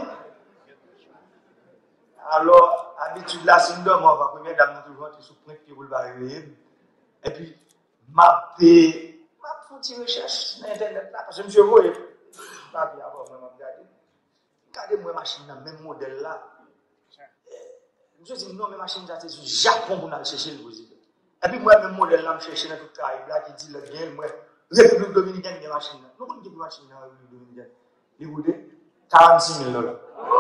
alors, habitude là, si je dors, on va première dame nous toujours sous point qui roule réveiller. Et puis, m'a fait une petite recherche sur Internet là, parce que monsieur voyez, m'a bien avant, moi, m'a regardé. Regardez-moi machine là, même modèle là. Monsieur dit, non, mais machine là, c'est du Japon pour aller chercher le président. Et puis, moi, même modèle là, je cherche dans tout le Caraïbe là, qui dit le bien, moi, République Dominicaine, il y a machine là. Nous, on dit machine là, République Dominicaine. Écoutez, 46 000 $.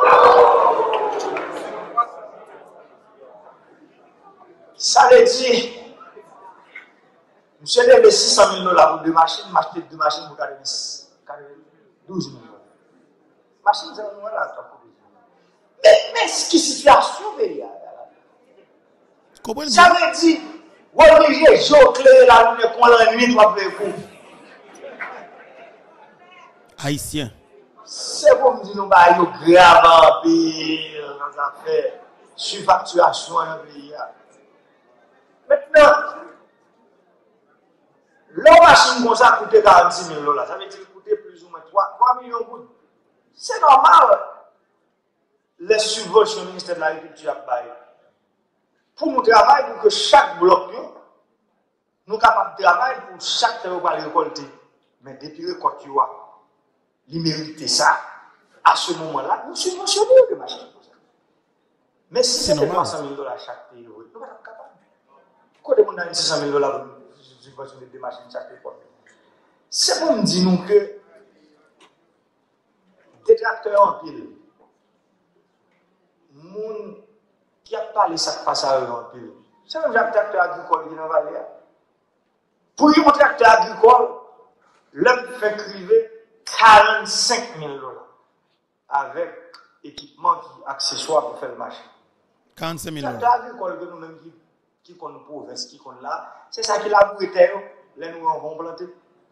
Ça veut dire, monsieur a 600 000 $ pour 2 machines, m'acheter 2 machines pour 12 000 $. Machine, c'est un là, mais ce qui situation, ça veut dire, obliger, j'oclé la lune, qu'on la nuit, toi, pour Haïtien. C'est pour me dire, nous, bah, il y a grave en pile dans les affaires, surfacturation dans le pays. Maintenant, la machine comme ça coûte 46 000 $. Ça veut dire qu'il coûte plus ou moins 3 millions de gouttes. C'est normal. Les subventions du ministère de l'Agriculture à Baye. Pour nous travailler, pour que chaque bloc, nous sommes capables de travailler pour chaque terre pour récolter. Mais depuis récolte, il mérite ça. À ce moment-là, nous subventionnons les machines comme ça. Mais si c'est 300 000 $ chaque pays, nous ne sommes pas capables. Quand on a 600 000 $ pour subventionner des machines chaque récolte. C'est pour me dire nous que des tracteurs en pile, moun qui a parlé ça passe à eux en pile. C'est même un tracteur agricole qui est dans la vallée. Pour un tracteur agricole, l'homme fait criver 45 000 $ avec équipement qui accessoire pour faire le marché. 45 000 $. Tracteur agricole que nous-mêmes qui connaissons province, qui connaissons là, c'est ça qui l'a pour terre, là nous avons planté.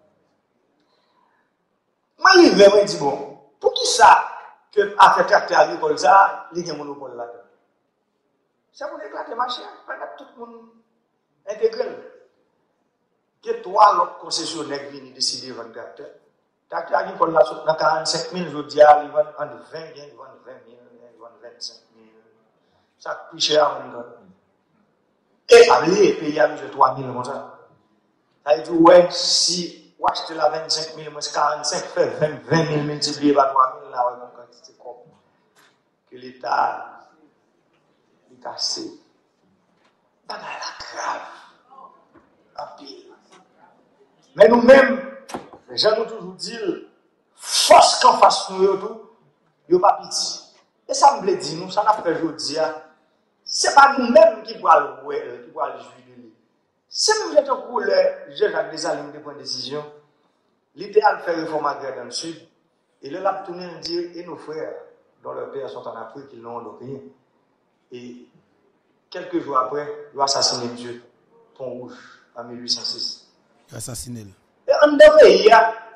Moi, il me dit bon, pour qui ça que affaire tracteur agricole ça, il y a un monopole là-dedans. C'est pour éclater le marché, permettre tout le monde intégrer. Que toi, l'autre concessionnaire qui vient décider de vendre tracteur. Tracteur agricole là, dans 45 000, je dis, ils vendent 20 000, ils vendent 20 000, ils vendent 25 000. Ça coûte plus cher à vendre. Et aller payer à 3 000 comme ça. Ça veut dire, ouais, si vous achetez la 25 000, moins 45, fait 20 000 multiplié par 3 000, là, ouais, donc, c'est comme que l'État est cassé. Pas dans la grave. En pile. Mais nous-mêmes, les gens nous toujours dit, force qu'en face nous, il n'y a pas pitié. Et ça me dit, nous, ça n'a pas aujourd'hui, Ce n'est pas nous-mêmes qui pourrons le juger de lui. C'est nous qui avons le Jacques Dessalines de prendre décision. L'idéal fait réforme agraire dans le sud. Et là, l'a tourné à dire, et nos frères, dont leurs pères sont en Afrique, ils n'ont donc rien. Et quelques jours après, il a assassiné M. Pont-Rouge en 1806. Assassiné. Et en pays,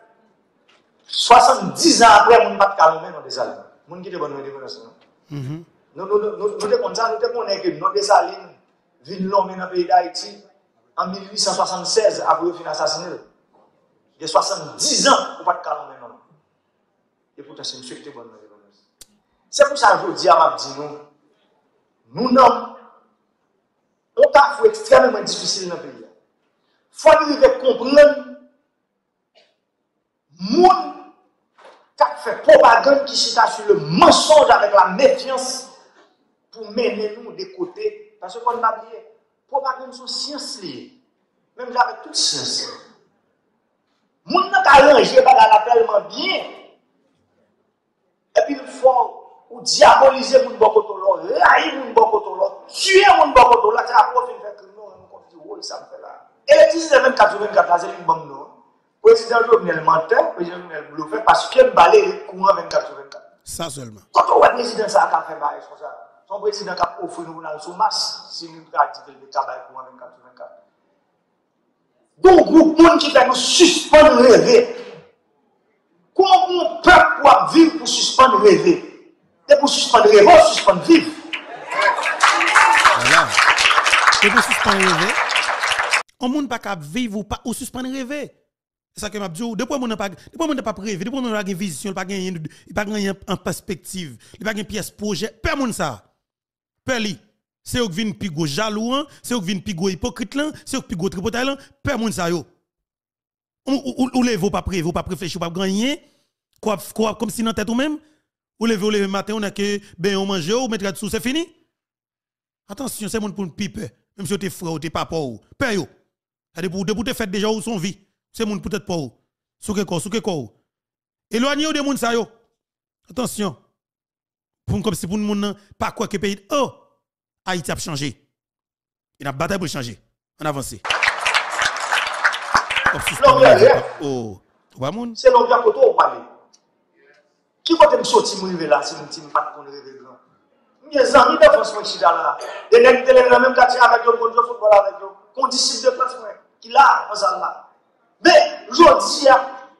70 ans après, on ne pas de calmer dans des Salines. On qui est bonne indépendance. Nous connaissons que nos Salines viennent l'homme dans le pays d'Haïti en 1876 après fin assassiné. Il y a 70 ans pour pas de calmer. Et pourtant, c'est une suite de bonne indépendance. C'est pour ça que je dis à ma nous n'avons un cas extrêmement difficile dans le pays. Il faut arriver comprendre moun qui fait propagande qui s'est sur le mensonge avec la méfiance pour mener nous des côtés. Parce qu'on n'a pas oublié, propagande sont science liée. Même avec toute science. Moun n'a pas arrangé tellement bien. Et puis il faut ou diaboliser moun bokotolo, railler moun bokotolo, tuer moun bokotolo, c'est à quoi faire que nous on dit oui ça me fait là. Et le 1984 là c'est une bombe non. Président Jovenel mentait, président Jovenel bluffait parce que balé courant 24/24. Ça seulement. Quand on voit le président ça a fait bail comme ça. Son président qui a offert nous dans sous masse si nous pratiquons le travail courant 24/24. Donc groupe monde qui fait nous suspendre rêver. Comment on peut pouvoir vivre pour suspendre rêver? Et pour suspendre rêver, on suspend vivre. Voilà. Et pour suspendre rêver, on ne peut pas vivre ou suspendre rêver. C'est ça que m'a dit. Depuis qu'on n'a pas rêvé, depuis qu'on n'a pas une vision, il n'y a pas en perspective, il n'y a pas une pièce projet, personne ça. Peli, c'est eux qui viennent pigo jaloux, c'est eux qui viennent pigo hypocrite, c'est eux qui pigo tripotal, personne ça yo. Ou levez pas prévu, pas réfléchir, pas gagner, quoi comme si dans tête ou même, ou levez matin on a que ben on mange ou mettre dessous c'est fini. Attention, c'est monde pour pipe, même si t'es frère ou t'es papa ou père yo. Pour te faire déjà ou son vie, c'est monde peut-être pas ou. Souke quoi. Éloignez de monde ça yo. Attention. Pour comme si pour monde pas quoi que pays oh Haïti a changé. Il a bataille pour changer. On avance. Oh, c'est l'envers côté on parle. Qui va te sortir me là si me pas connait rêver grand. Mes amis de France moi chida là. Des nèg télé dans même quartier avec eux pour jouer football avec eux. Qu'on disciple de place moi qui là en salle là. Mais aujourd'hui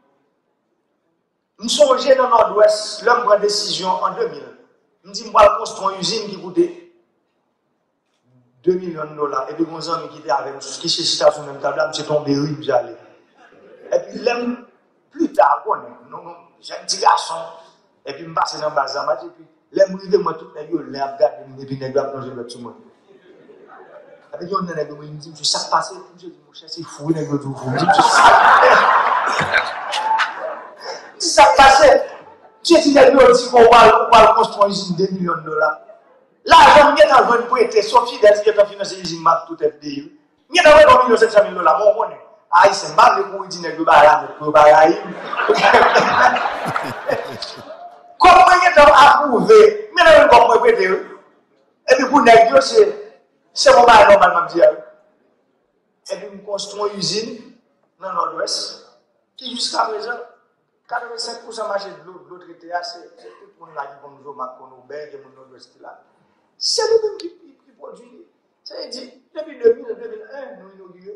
nous sommes dans le nord-ouest, l'homme prend décision en 2000. Nous dit moi construire une usine qui coûtait 2 millions de dollars. Et puis, mon ami qui était avec nous, qui cherchait sur le même table, je suis tombé rue, j'allais. Et puis, l'aime plus tard, j'ai un petit garçon, et puis, je me passe dans le bazar, et puis, l'aime rive, moi, tout le monde, l'aime regarder, et puis, je vais plonger le tout le monde. Et puis, il y a un nègre, il me dit, ça se passe, je dis, mon cher, c'est fou, il nègre tout fou. Je dis, ça se passe. Tu es dit, nègre, dit qu'on va construire une usine de 2 millions de dollars. L'argent qui est en train de prêter, sauf fidèle qui est en financé l'usine MAP tout FDI. Il y a 1 700 000 $. Bon, on est. Ah, il s'est mal pour dire que le baraïm. Comment il est approuvé? Mais là, on va prêter. Et puis, pour négocier, c'est mon mari normalement dire. Et puis, on construit une usine dans le nord-ouest qui, jusqu'à présent, 85% marché de l'eau traitée, c'est tout le monde là qui nous a fait des nord-ouest là. C'est nous-mêmes qui produisons. C'est-à-dire, depuis 2000, 2001, nous inaugurons.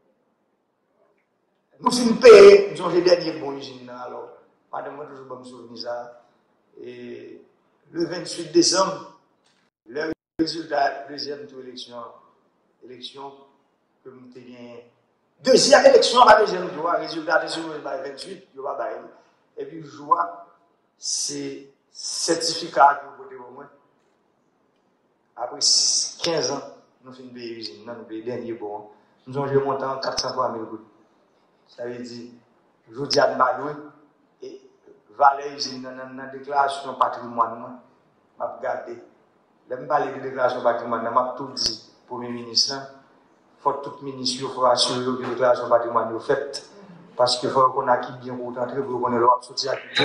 Nous finissons payer, nous avons les derniers bons usines. Alors, madame, toujours bon souvenir ça. Et le 28 décembre, le résultat de la deuxième tour élection que nous avons gagné. Deuxième élection, la deuxième tour, résultat de le 28, il va bailler. Et puis, je vois, c'est certificat que vous votez au moins. Après 15 ans, nous faisons une usine, nous payons dernier bon. Nous avons monté en 403 000 gouttes. Ça veut dire, je dis à Maloué, et valeur usine dans la déclaration patrimoine, je vais regarder. Je vais parler de déclaration patrimoine, je vais tout dire pour mes ministres. Il faut que tout ministre faut assurer que la déclaration patrimoine est faite. Parce qu'il faut qu'on acquitte bien pour entrer, pour qu'on ait l'ordre de sortir à quitter.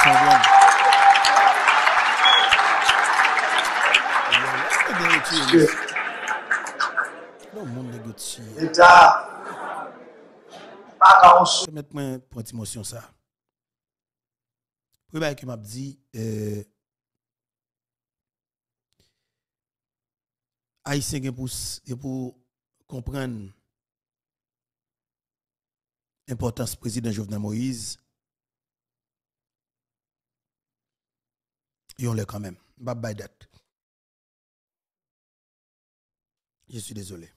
L'État, pas qu'à Je vais mettre moi pour une émotion ça. Premier bail que m'a dit haïtien pour comprendre l'importance du président Jovenel Moïse. Ils ont l'air quand même. Bye bye date. Je suis désolé.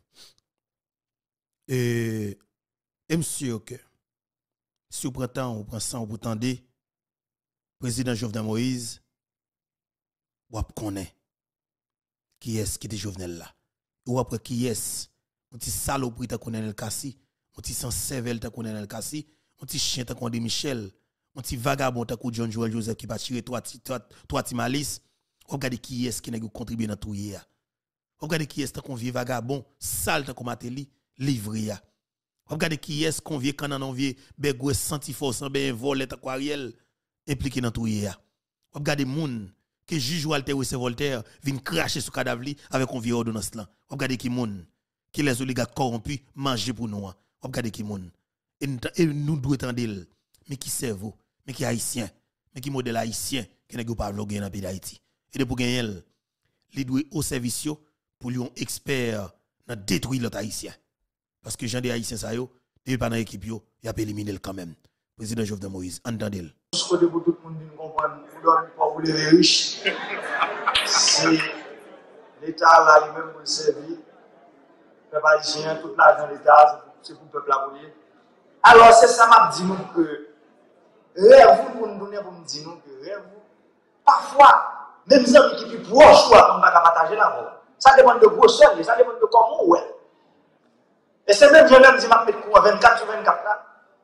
Et monsieur que si vous prenez temps, vous prenez 100, vous tendez, président Jovenel Moïse, vous connaissez qui est-ce qui était Jovenel là. Ou après qui est-ce, un petit saloperie ta connaît le Kassi, un petit sans cervelle ta connaît le Kassi, un petit chien ta connaît Michel, un petit vagabond ta connaît John Joel Joseph qui va tirer toi malice. Regardez qui est-ce qui n'a contribué dans tout hier. Regardez qui est-ce qu'on vient vagabond, sale ta comme Mateli, livré. Regardez qui est-ce qu'on vient quand on vient begoué senti force en ben volet aquariel impliqué dans tout hier. Regardez moun que juge Walter ou Voltaire vient cracher sur cadavre avec un vieux ordonnance là. Regardez qui moun qui les oligarques corrompus manger pour nous. Regardez qui moun et nous devons entendre mais qui cerveau, mais qui haïtien, mais qui modèle haïtien qui n'est pas vlogger dans pays d'Haïti. Et de pour gagner il doit au service pour lui un expert dans détruire l'autre haïtien. Parce que gens des haïtiens ça yo, depuis pas dans l'équipe yo, il a éliminé quand même. Président Jovenel Moïse, entendez-le. Pour tout le monde comprendre, pour les riches, c'est l'État là lui-même pour le servir. Le peuple haïtien, tout l'argent de l'État, c'est pour le peuple haïtien. Alors c'est ça m'a dit nous que rêve pour nous donner pour me dire nous que rêve parfois même si on qui plus proche on va partager là. Ça dépend de grosseur, ça dépend de comment ouais. Et c'est même je même dit m'a mettre cours 24 sur 24 là.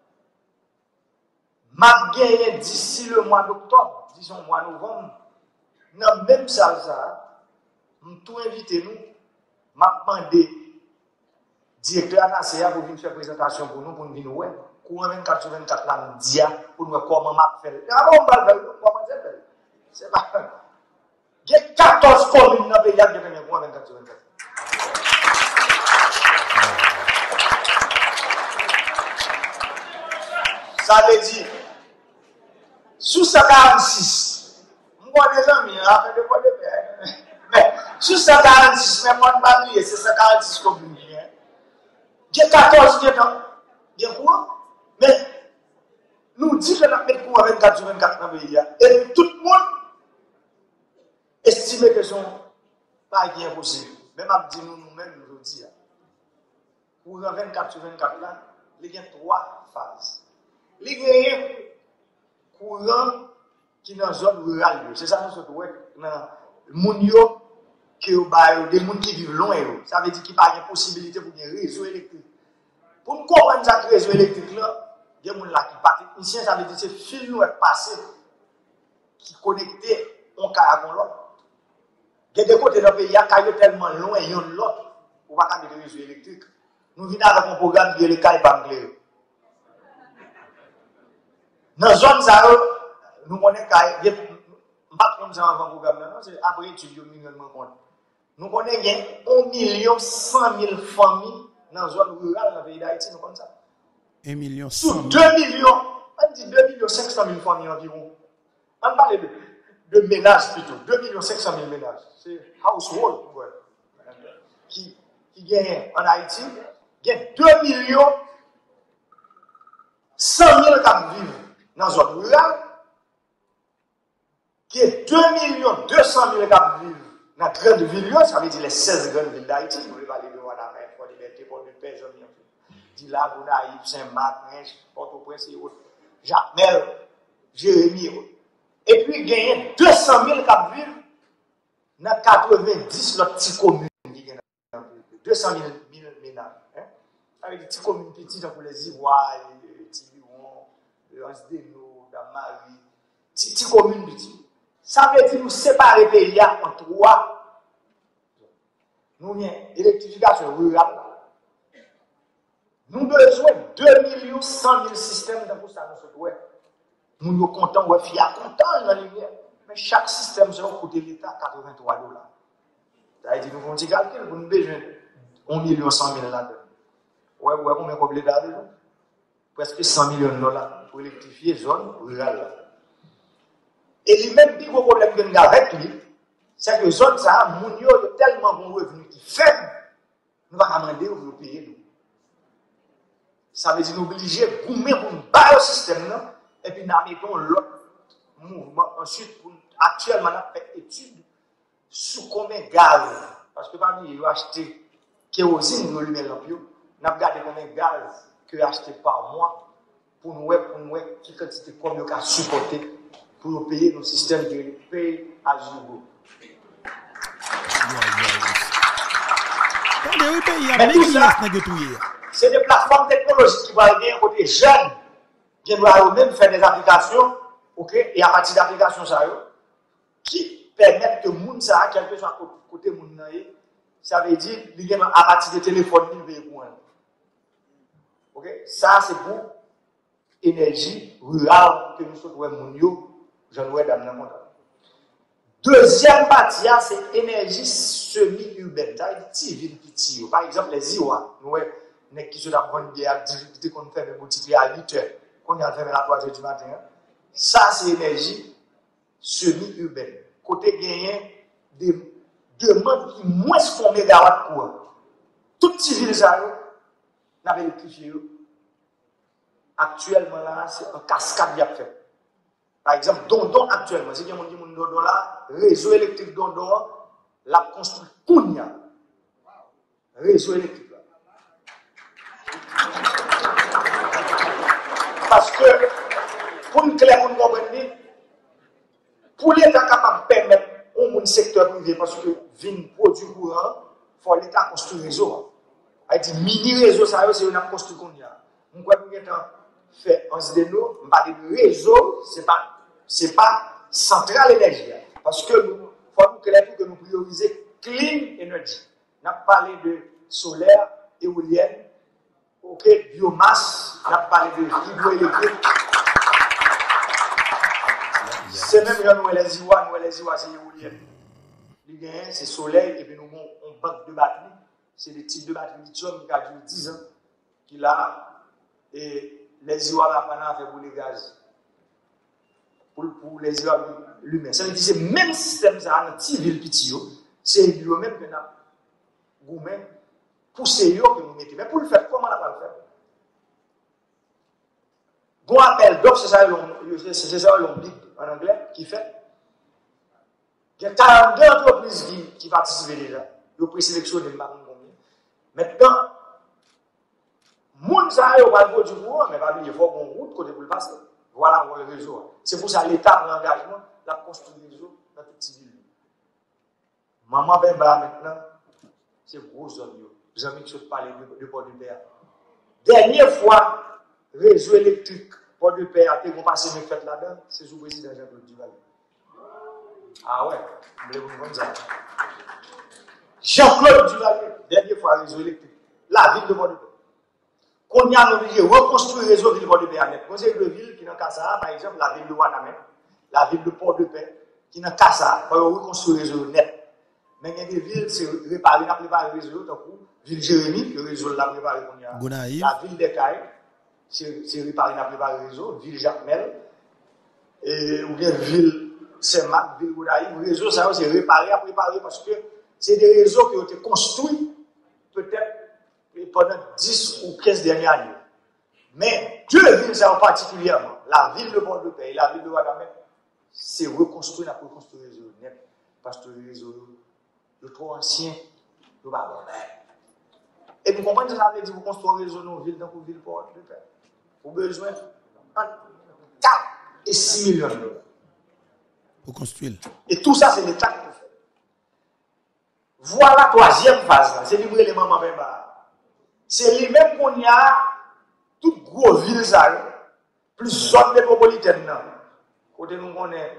M'a gagné d'ici le mois d'octobre, disons mois novembre. Dans même ça, nous tout invité nous, m'a demandé directeur ANACA pour venir faire présentation pour nous pour nous venir ouais. Cours 24 sur 24 là me dit pour nous comment m'a faire. Ah bon, comment c'est c'est pas il y a 14 communes dans le pays qui ont fait 24 sur 24. Ça veut dire, sous 146, moi des amis, après de quoi de faire. Mais sous 146, mais moi pas oublier, c'est 146 communes. Il y a 14 qui sont bien quoi? Mais nous disons que nous avons pour 24 sur 24 dans le pays. Et tout le monde estime que ce n'est pas impossible. Même si nous-mêmes, nous disons, pour 24 sur 24 là, il y a 3 phases. Il y a un courant qui est dans la zone rurale. C'est ça que nous souhaitons dans le monde des gens qui vivent loin. Ça veut dire qu'il n'y a pas de possibilité pour un réseau électrique. Pour nous comprendre ce réseau électrique, il y a des gens qui partent. Ici, ça veut dire que c'est fil nous est passé qui connecté un cas à l'autre. Il y a des côtés dans le pays, il y a tellement loin l'un de l'autre, on va pas mettre réseau électrique. Nous venons avec un programme qui est le cas de dans la zone, nous connaissons qu'il y a un programme, c'est après étude, nous connaissons 1 100 000 familles dans la zone rurale dans le pays d'Haïti. Nous connaissons ça. 1 million. Sur 2 millions, on dit 2 500 000 familles environ. On parle de ménages plutôt, 2 500 000 ménages. C'est household qui gagne en Haïti. Il y a 2 100 000 qui vivent dans la zone rurale. Il y a 2 200 000 qui vivent dans la grande ville, ça veut dire les 16 grandes villes d'Haïti. Vous pouvez parler de Ouadamé, Port-Liberté, Port-de-Paix, Dila, Gonaïve, Saint-Marc, Port-au-Prince et autres. Jacmel, Jérémy. Et puis, il y a 200 000 qui vivent dans 90 petites communes. 200 000 ménages. Avec des petites communes petites pour les Ivoires, les Tibouans, les Ansdeno, la Marie. Petites communes petites. Ça veut dire nous séparer les pays en 3. Nous avons l'électrification rurale. Nous avons besoin de 2 100 000 systèmes dans ça. Nous Moun yo content, ouais, fia content dans la lumière. Mais chaque système, ça coûte l'État $83. Ça veut dire, nous avons dit calcul, pour nous besoin 1,1 million là-dedans. Ouais, combien de l'État déjà? Presque $100 millions pour électrifier zone rurale. Et le même plus gros problème que nous avons avec lui, c'est que zone ça, moun yo tellement bon revenu qui faible, nous va demander ou nous payer nous. Ça veut dire nous obliger à goumer pour nous barrer le système là, et puis nous mettons l'autre mouvement. Ensuite, actuellement, nous avons fait étude sur combien de gaz. Parce que parmi nous avons acheté kérosine, nous lui mettons nous avons regardé combien de gaz que nous acheté par mois pour nous voir qui quantité comme nous avons supporté pour nous payer nos systèmes de paye à Zugo. Mais tout ça, c'est des plateformes technologiques qui vont aller un côté jeune, qui doivent même faire des applications, ok, et à partir d'applications qui permettent que moun ça, quel que soit côté moun ça veut dire à partir de téléphone, il veut pour ok, ça c'est pour énergie rurale que nous sommes moun yo, j'en vois dans le monde. Deuxième partie, c'est énergie semi-urbaine. Ça veut dire civil petit. Par exemple, les Iwa, nous qui sont dans une bière, difficulté qu'on fait des boutiques à 8 heures, qu'on a fait à 3 heures du matin. Ça, c'est énergie semi-urbaine. Côté gagné, des demandes qui moins font mégawatts courant. Toute civil, ça, n'a pas électrifié. Actuellement, là, c'est un cascade qui a fait. Par exemple, Dondon actuellement, si quelqu'un dit Dondon là, réseau électrique Dondon, la construit Kounia. Réseau électrique là. Parce que, pour nous clair, pour nous comprendre, pour l'État capable de permettre au secteur privé, parce que vin produit courant, il faut l'État construire un réseau. Il dit mini réseau, ça c'est une construit Kounia. Nous avons fait un ZDNO, on parle de réseau, c'est pas centrale énergie. Parce que nous faut clair que nous prioriser clean energy. On a parlé de solaire, éolienne, ok, biomasse, on a parlé de hydroélectrique. C'est même là nous les Iwa c'est éolienne. L'idée c'est soleil et puis nous on banque de batterie, c'est des types de batterie lithium qui a duré 10 ans qu'il a et les Iwa là pendant fait pour les gaz. Pour les Iwa lui-même. Ça veut dire c'est même système ça dans petite ville petit c'est lui même que n'a gourmet pousser yo que nous mettons. Mais pour le faire comment on va le faire? Bon appel d'offres c'est ça l'on en anglais qui fait. Il y a 42 entreprises qui participent déjà. Ils ont présélectionné le marché combien. Maintenant, moun ça yo va produire courant mais pas il faut qu'on route côté pour le passer. Voilà le réseau. C'est pour ça l'État prend l'engagement la construire le réseau dans toute petite ville. Maman Bemba maintenant, c'est gros zone yo. Les amis qui sont parlé de Port de Paix. Dernière fois, réseau électrique Port de Paix a été passé mes fêtes là-dedans, c'est sous président Jean-Claude Duvalier. Ah ouais, vous voulez vous dire ça. Jean-Claude Duvalier, dernière fois réseau électrique, la ville de Port de Paix. Qu'on y a obligé de reconstruire le réseau de Port de Paix. Conseil de ville qui est dans Kassa, par exemple, la ville de Ouadamé, la ville de Port de Paix, qui est dans Kassa, pour reconstruire le réseau net. Mais il y a des villes, c'est réparé, on a préparé le réseau, tant que ville Jérémy, le réseau l'a préparé. La ville d'Ekaï, c'est réparé, on a préparé le réseau, ville Jacmel, ou bien ville Saint-Marc, ville Gounaï, le réseau, ça c'est réparé, à préparer, parce que c'est des réseaux qui ont été construits, peut-être, pendant 10 ou 15 dernières années. Mais deux villes, ça en particulièrement, la ville de Port-de-Paix et la ville de Ouadamé, c'est reconstruit, la reconstruire le réseau net, parce que le réseau est trop ancien, il va avoir. Et vous comprenez ce que ça veut dire, vous construisez un réseau dans ville, dans une ville Port-de-Paix. Vous avez besoin de 4 et 6 millions de dollars. Pour construire. Et tout ça, c'est l'État qui le fait. Voilà la troisième phase, c'est livrer les mamans Bemba. C'est lui-même qu'on y a toute grosse ville, plus zone métropolitaine. Côté nous, on est.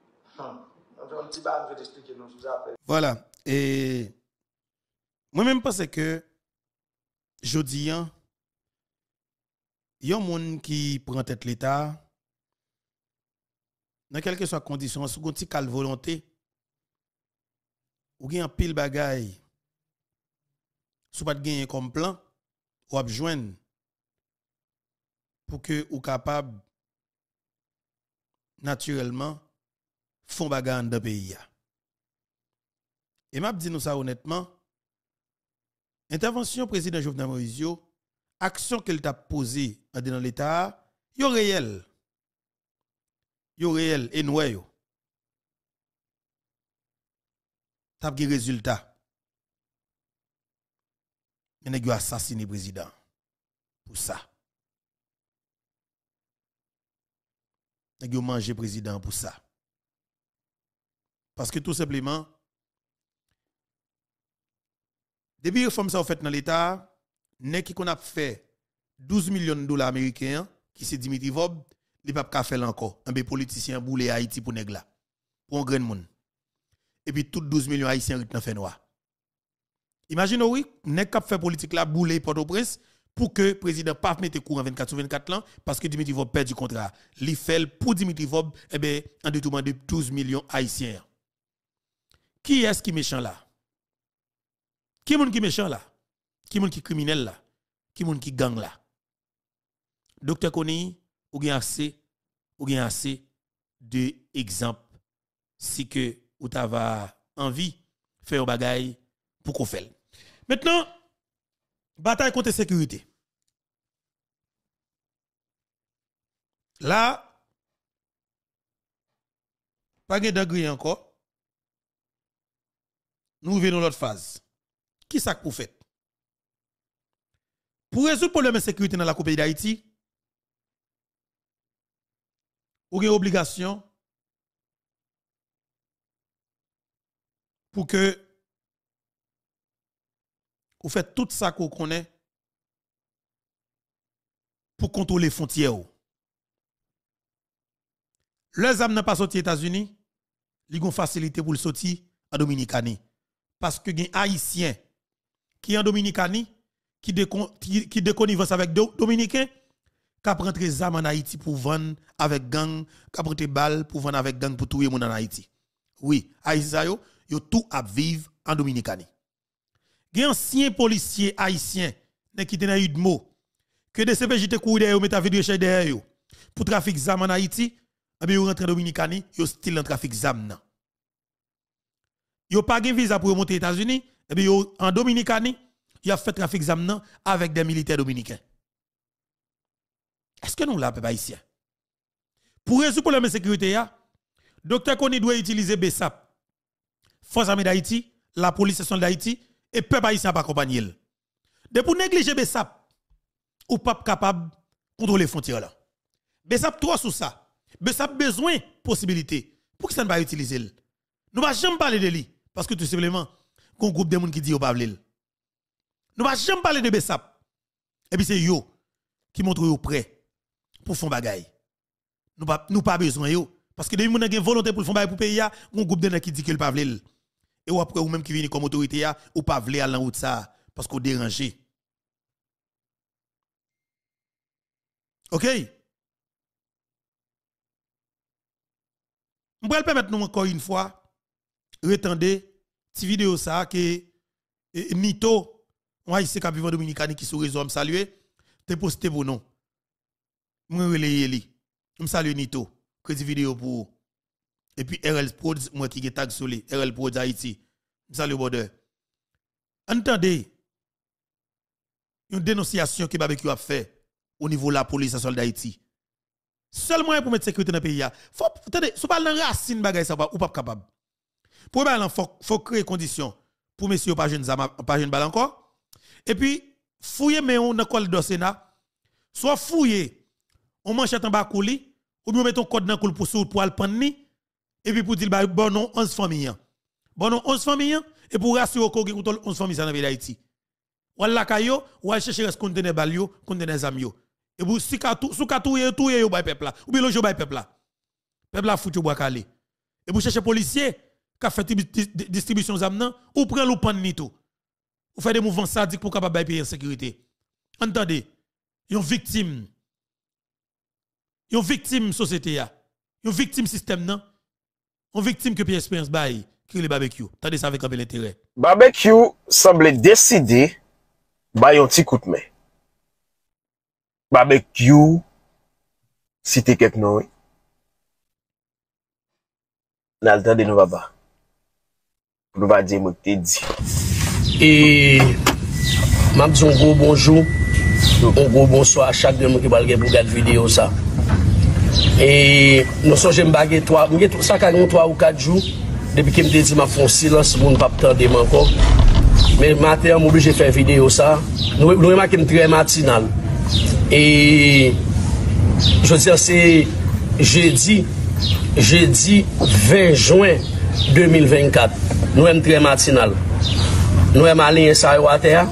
Un petit peu, je vais t'expliquer nous sous affaire. Voilà. Et moi-même, pense que je dis, il y a un monde qui prend tête l'État, dans quelle que soit condition, sous une petite volonté, ou gen pile bagay, sous pas de gagner comme plan, ou ap joindre pour que ou capable naturellement font bagay dans pays. Et m'a dit nous ça honnêtement, intervention président Jovenel Moïse, action qu'elle t'a posée dans l'état, yo réel. Yo réel et nous yo. T'as des résultats. Mais nèg yo assassiné président pour ça. Nèg yo mangé président pour ça. Parce que tout simplement depuis réforme ça fait dans l'état, nèg qui qu'on a fait 12 millions de dollars américains qui c'est Dimitri Vob, li pa ka faire encore. Un be politicien boule Haïti pour nèg la. Pour un grand monde. Et puis tout 12 millions haïtiens rit dans fait noir. Imagine oui, nèg k'ap fait politique la boule Port-au-Prince pour que président pas mette courant 24/24 là parce que Dimitri Vob perd du contrat. Li fait pour Dimitri Vob en détournement de 12 millions haïtiens. Qui est-ce qui méchant là? Qui est-ce qui méchant là? Qui est-ce qui criminel là? Qui est-ce qui gang là? Docteur Koni, ou bien assez de exemples si que ou t'ava envie faire un bagay pour qu'on fait. Maintenant, bataille contre sécurité. Là, pas de degré encore. Nous venons dans l'autre phase. Qui ça pour faire? Pour résoudre le problème de sécurité dans la pays d'Haïti, ou avez obligation pour que vous faites tout ça qu'on connaît pour contrôler les frontières. Les âmes n'ont pas sorti aux États-Unis, ils ont facilité pour le sortir en Dominicanie. Parce que les Haïtiens qui sont en Dominicanie, qui déconnivent avec les Dominicains, qui prennent des armes en Haïti pour vendre avec gang, qui prennent des balles pour vendre avec gang pour tuer les gens en Haïti. Oui, Haïtiens, ils tout à vivre en Dominicanie. Les anciens policiers haïtiens qui étaient dans Udmo, que des CPJ te couru derrière, mettent à vidéo chez derrière pour trafic d'armes en Haïti, ils rentrent en Dominicanie, ils style en trafic d'armes. Ils n'ont pas de visa pour remonter aux États-Unis, et en Dominicanie, ils ont fait trafic d'armes avec des militaires dominicains. Est-ce que nous l'avons pas ici? Pour résoudre le problème de sécurité, Dr. Koni doit utiliser BESAP, Force armée d'Haïti, la police nationale d'Haïti, et peuple haïtien pas accompagner. De pour négliger BESAP, ou pas capable de contrôler les frontières là. BESAP trop sur ça. BESAP besoin de possibilités. Pour que ça ne pas utiliser. Nous ne va jamais parler de lui. Parce que tout simplement, qu'on groupe de gens qui dit au pas. Nous ne va jamais parler de BESAP. Et puis c'est yo qui montre yo prêt pour faire bagay. Nous pas besoin yo. Parce que depuis que nous avons volonté pour faire bagay pour payer, on groupe de gens qui dit qu'il pas vle. Et ou après ou même qui vient comme autorité ou pas vle aller en route ça parce qu'on déranger. OK? On va permettre nous encore une fois retendre cette vidéo ça que Nito on haïtien qui vivant Dominicani qui sur réseau me saluer te posté pour nous. Moi relayer li. Me salue Nito. Crédit vidéo pour et puis RL Prod moi qui tag sur lui RL Prod Haïti. Me salue border. Entendez une dénonciation que barbecue a fait au niveau de la police nationale d'Haïti. Seul moyen pour mettre sécurité dans le pays, faut attendez, so pas dans racine bagay ça ou pas capable. Pour ben faut créer conditions pour messieurs pas jeune balle encore. Et puis fouiller mais on dans col de Sénat, soit fouiller on manchette en bas couli ou bien mettre un code dans col pour aller prendre ni et puis pour dire bon non 11 familles. Bon non 11 familles et pour rassurer ko qui contrôle 11 familles dans le pays d'Haïti. Wala kayo ou aller chercher conteneur bal yo, conteneur zam yo. Et vous si ka tout yo bay peuple là ou bien lojo bay peuple là. Peuple là fout yo bois calé. Et vous chercher policier qui fait distribution zam nan ou prend ou pan ni tout. Ou fait des mouvements sadiques pour capable bay payer en sécurité. Entendez, yon victime société ya. Une victime système, non? Une victime que Pierre Espérance baille, qui le barbecue. Tandis ça avec un peu l'intérêt. Barbecue semble décider, baille un petit coup de main. Barbecue, si t'es quelque chose, n'a le temps de nous papa. Nous va dire, moi, t'es dit. Et, m'a dit un gros bonjour, un gros bonsoir à chaque de nous qui va regarder pour regarder vidéo ça. Et, nous sommes j'aime baguer toi, ça quand 3 ou 4 jours, depuis que me dit m'a fait silence, mon pas tendre encore. Mais matin, je obligé de faire vidéo ça. Nous remarquons très matinal. Et je veux dire, c'est jeudi 20 juin 2024. Nous sommes très matinal. Nous sommes allés à terre.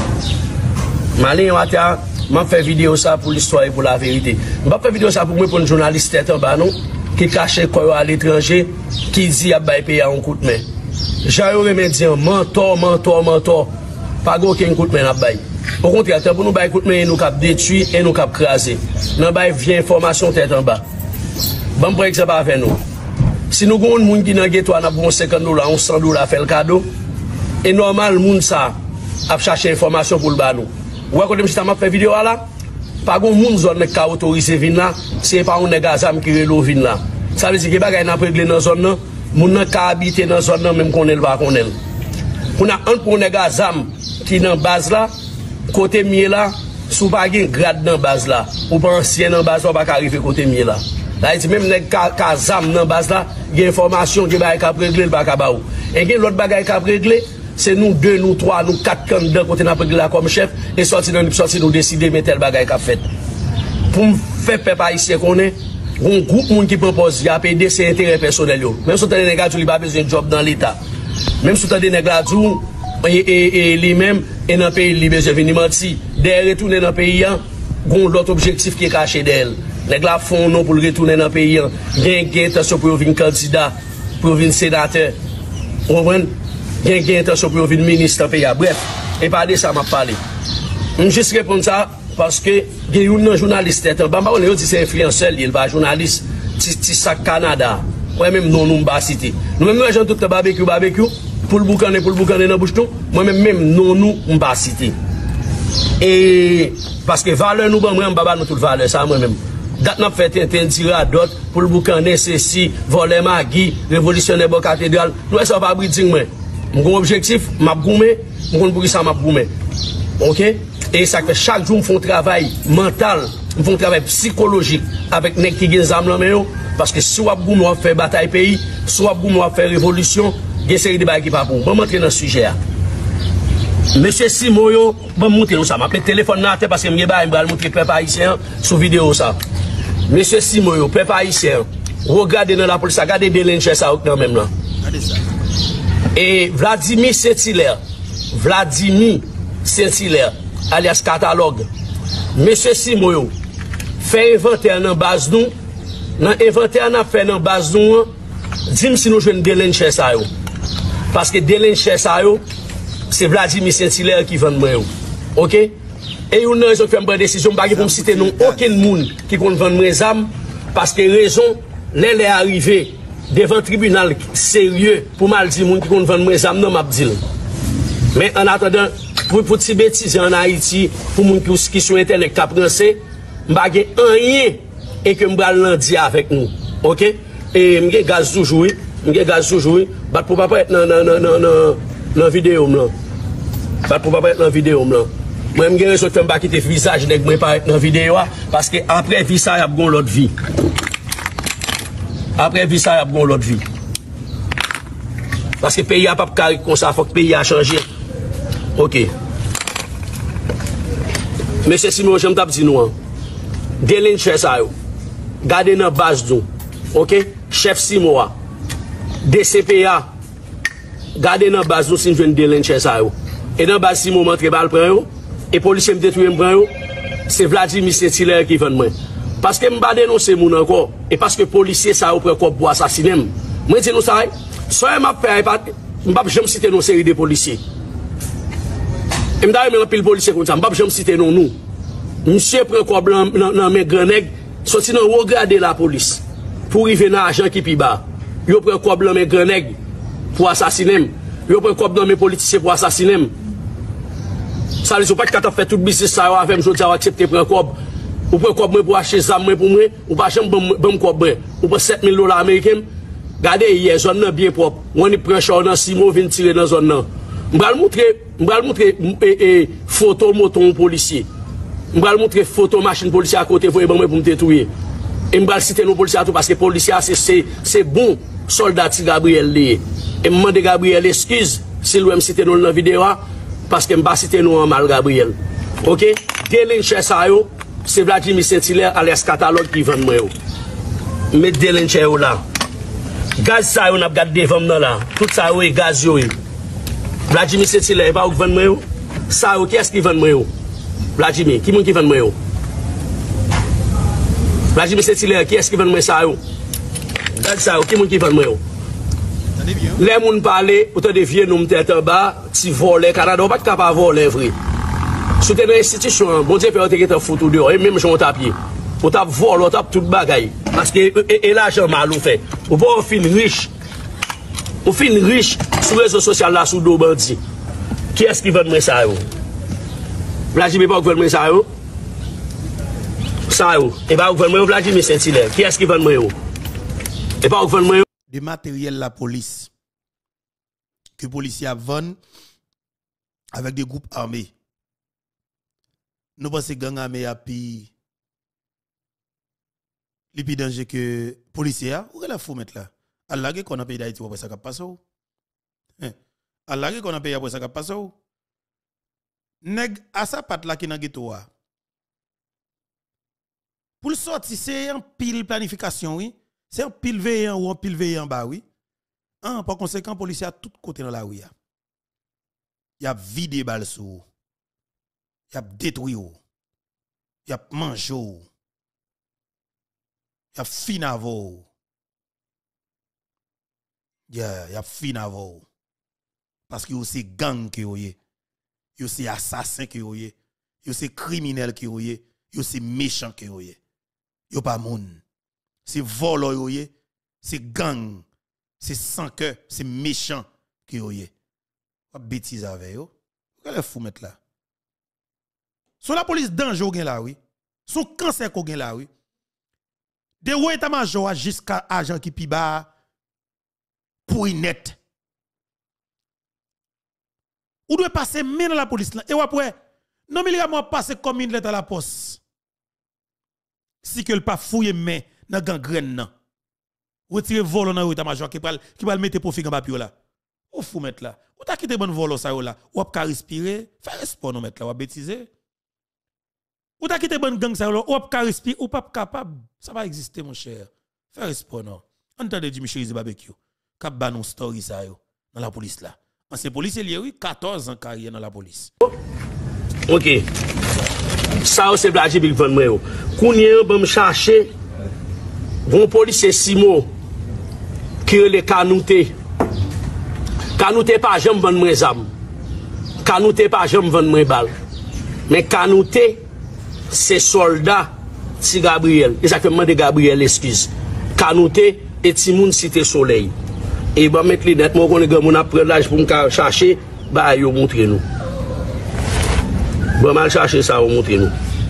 Je vais faire vidéo ça pour l'histoire et pour la vérité. Je vais faire vidéo ça pour moi, pour un journaliste tête en bas, non? Qui cache quoi à l'étranger, qui dit à payer un coup de main. J'aurais dit mentor. Pas aucun coup de main à bailler. Au contraire, pour nous bailler coup de main, nous cap détruire et nous cap craser. Nous bailler vient information tête en bas. Bon pour exemple avec nous. Si nous avons un monde qui dans ghetto a pour $50, $100 fait le cadeau, et normal monde ça a chercher information pour le bas nous. Ou quand je m'a fait vidéo là, pas grand monde zone qui a autorisé vin là, c'est pas un négazam qui relo vin là. Ça veut dire que bagay n'a pas réglé dans zone là, moun ka habiter dans zone là même connaît pas connaît. On a un pour négazam qui dans base là, côté mieux là, sous pas gen grade dans base là, ou pas ancien dans base là pas arriver côté mieux là. Là dit même nèg ka zam dans base là, gen information qui bagay ka régler pas ka ba ou. Et gen l'autre bagay ka régler, c'est nous 2, nous 3, nous 4 candidats côté n'a régler comme chef et sorti nous décider mettre tel bagay ka fait. Pour me faire peuple haïtien connaît un groupe monde qui propose à payer ses intérêts personnels. Même si les nègres n'ont pas besoin de job dans l'État. Même si les nègres et lui-même et dans le pays, il a besoin de venir mentir. De retourner dans le pays, il y a l'autre objectif qui est caché d'elle. Les nègres font non pour retourner dans le pays. Il y a une intention pour devenir candidat, pour devenir sénateur. Il y a une intention pour devenir ministre dans le pays. Bref, et pas de ça, je vais parler. Je vais juste répondre ça. Parce que il y a un journaliste, on dit c'est influenceur, il n'est pas journaliste, c'est ça Canada. Moi-même, non, nous ne citer. Nous-mêmes, nous avons tout le barbecue, pour le boucaner dans la bouche, moi-même, non, nous ne pas citer. Et parce que valeur, nous, moi, je nous toute valeur, ça, moi-même. Date n'a fait un tiré à d'autres pour le boucaner, ceci, voler magui, révolutionner la cathédrale. Nous, ça va pas brider, moi. Mon objectif, m'a goumé, mon pour ça m'a goumé. OK? Et ça fait chaque jour, nous faisons un travail mental, nous faisons un travail psychologique avec les qui ont des armes, parce que soit nous avons fait bataille pays, soit nous avons fait révolution, il y a une série de bagages qui ne sont pas pour. Je vais montrer dans le sujet. Monsieur Simoyo, je vais montrer ça. Je vais appeler le téléphone parce que je vais montrer le peuple haïtien sur la vidéo. Monsieur Simoyo, peuple haïtien, regardez dans la police, regardez des lynches ça quand même là. Et Vladimir Saint-Hilaire, alias catalogue. Monsieur Simoyo, fait inventaire dans base nous. Dans inventaire n'a fait dans base nous, dis-moi si nous jouons des lynches ça yo. Parce que des lynches ça yo, c'est Vladimir Saint-Hilaire qui vend moi. OK? Et une raison fait une décision pas pour me citer non aucun monde qui compte vendre mes armes parce que raison les arrivé devant tribunal sérieux pour mal dire monde qui compte vendre mes armes non m'a dit. Mais en attendant pour ces bêtises en Haïti, pour les gens qui sont internet qui pensent, je n'ai rien et que je vais dire avec nous. OK? Et je vais gaz toujours. Pour ne pas être dans la vidéo. Pour ne pas être dans la vidéo. Moi, je vais faire quitter le visage de moi pas être dans la vidéo parce que après vie, ça, il y a l'autre vie. Après vie, ça, il y a l'autre vie. Parce que le pays n'a pas carré comme ça, il faut que le pays a changé. OK. Monsieur Simon, je me dis nous. Délin chef ça yo. Gardez dans base nous. OK? Chef Simon. DCPA. Gardez dans base nous si je viens Délin chef ça yo. Et dans base Simon montre balle prend yo et policier me détruit me prend yo. C'est Vladimir Saint-Hilaire qui vend moi. Parce que me pas dénoncer moun encore et parce que policier ça yo prend corps pour assassiner. Moi dis nous ça. Soit m'a fait pas m'pa jamais citer nos série de policiers. Et je vais pile policier comme ça, je ne vais pas citer nous. Monsieur prend quoi blanc dans mes grands nègres, sorti dans regarder la police. pour arriver dans l'argent qui pi bas. Yo prend quoi blanc mais grand nègre pour assassiner. Yo prend quoi blanc mais politicien pour assassiner. Ça les pas capable faire tout business ça avec jodi a accepter prendre quoi. Ou prend quoi pour acheter ça pour moi, ou pas jamais bon quoi ou pas $7,000 américains. Regardez hier zone bien propre. On y prend char dans 6 mois vient tirer dans zone là. M'bral montrer photo moto policier. M'bral montrer photo machine policier à côté pour me détruire. Et m'bral citer nos policiers tout parce que policier c'est bon soldat Gabriel lié. Et m'demande Gabriel excuse si lui citer nous dans vidéo parce que m'pas citer nous en mal Gabriel. OK? Délincher ça yo, c'est Vladimir Saint-Hilaire alias catalogue qui vend moi yo. Met délincher yo là. Gaz ça yo n'a gardé femme là. Tout ça yo gaz yo. Vladimir Saint-Hilaire pas ou vend moi yo. Ça yo qui est-ce qui vend moi yo? Vladimir, qui moun qui vend moi yo? Vladimir Saint-Hilaire, qui est-ce qui vend moi ça yo? Gaz ça yo, qui moun qui vend moi yo? Les moun parle, autant de vieux nous tête en bas, ti voler Canada, pas capable voler vrai. Sous une institution, bon Dieu peut te foutre dehors et même j'on tapier. Pour t'a voler, on tape toute bagaille parce que et l'argent mal ou fait. Ou pas on fin riche. On fin riche sur les réseaux sociaux là sous dos bandit. Qui est-ce qui vend moi ça yo? Vladimir pas vend moi ça yo. Ça yo. Et pas vend moi Vladimir Saint-Hilaire. Qui est-ce qui vend moi yo? Et pas vend moi de matériel la police que policiers vendent avec des groupes armés. Nous pensons que gang armé a pi les plus danger que policiers ou la fou mettre là. Allah qu'on a payé d'Haïti après ça qui passe ou. Allah qu'on a payé après ça qui passe ou. Nèg à sa patte là qui dans ghetto a. Pour le sortir c'est un pile planification oui. C'est un pile veillant ou un pile veillant en bas, oui. Par conséquent, policier à tout côté dans la rue. Il y a vidé balles sous. Il y a détruit. Il y a mangé. Il y a finavo. Il y a finavo. Parce que c'est gang qui est. C'est assassin qui est. C'est criminel qui est. C'est méchant qui est. Yo pas moun. C'est volo yoye, c'est gang, c'est sans cœur, c'est méchant qui yoye. Pas bêtise avec yo. Qu'est-ce que fou mettre là? Sur la police danger ou gen là oui. Son cancer ko gen là oui. De ou état-major jusqu'à agent qui pi ba pour net. Ou doit passer main dans la police là et ou après non mais il va passer comme une lettre à la poste. Si que le pas fouiller main dans gangrène nan. Retirer vol dans état-major qui va mettre profit en papier là. Ou fou mettre là. Ou ta quitté bon vol ça là. Ou pas respirer, faire sport non mettre là, ou bêtiser. Ou ta quitté bon gang ça là, ou pas respirer, ou pas capable. Ça va exister mon cher. Faire sport non. Entendez du Michel Barbecue. Cap ba non story ça yo dans la police là. Ancien policier lié oui 14 ans carrière dans la police. OK. Ça c'est Vladimir van moi yo. Kounye ba me chercher bon policier Simo qui le canouté. Canouté pas jamais vendre moins zam. Canouté pas jamais vendre moins balle. Mais canouté c'est soldat si Gabriel. Exactement de Gabriel excuse. Canouté et Timoun Cité Soleil. Et ba mettre les net moi connait grand moun a prendre l'âge pour me chercher ba yo montrer nous. Ba mal chercher ça on montrer nous.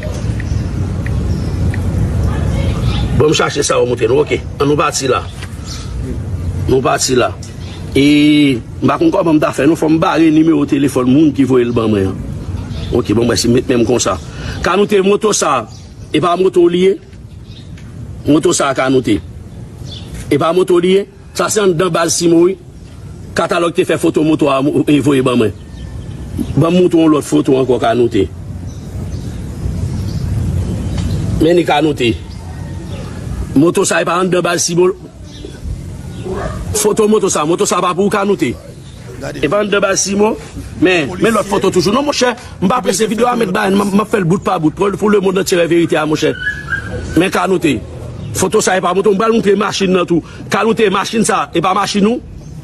Bon, chercher ça au monter. OK. On parti là. Nous parti là. Et bah comment on faire nous faut barrer numéro téléphone monde qui voit le ban moi. OK, bon merci même comme ça. Quand nous te moto ça et pas moto lié. Moto ça quand nous te. Et pas moto lié, ça c'est dans base Simon. Catalogue te fait photo moto et voyer ban moi. Ban moto l'autre photo encore quand nous te. Mais ni quand nous te. Moto ça pas en de base si photo moto ça pas pour canouter et pas en de base si mais l'autre photo toujours non mon cher m'pas presser vidéo à mettre m'a fait le bout par bout pour le monde entier la vérité à mon cher mais canouter photo ça pas moto m'pas montrer machine dans tout canouter machine ça et pas machine nous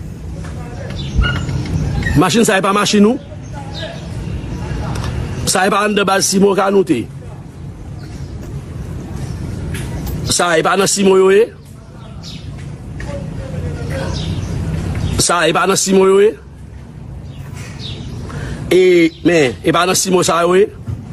machine ça et pas machine nous ça et pas en de base si canouter ça est pas dans Simon yoé ça, et pas dans 6 mois, oui. Mais, et pas dans 6 mois, ça, oui.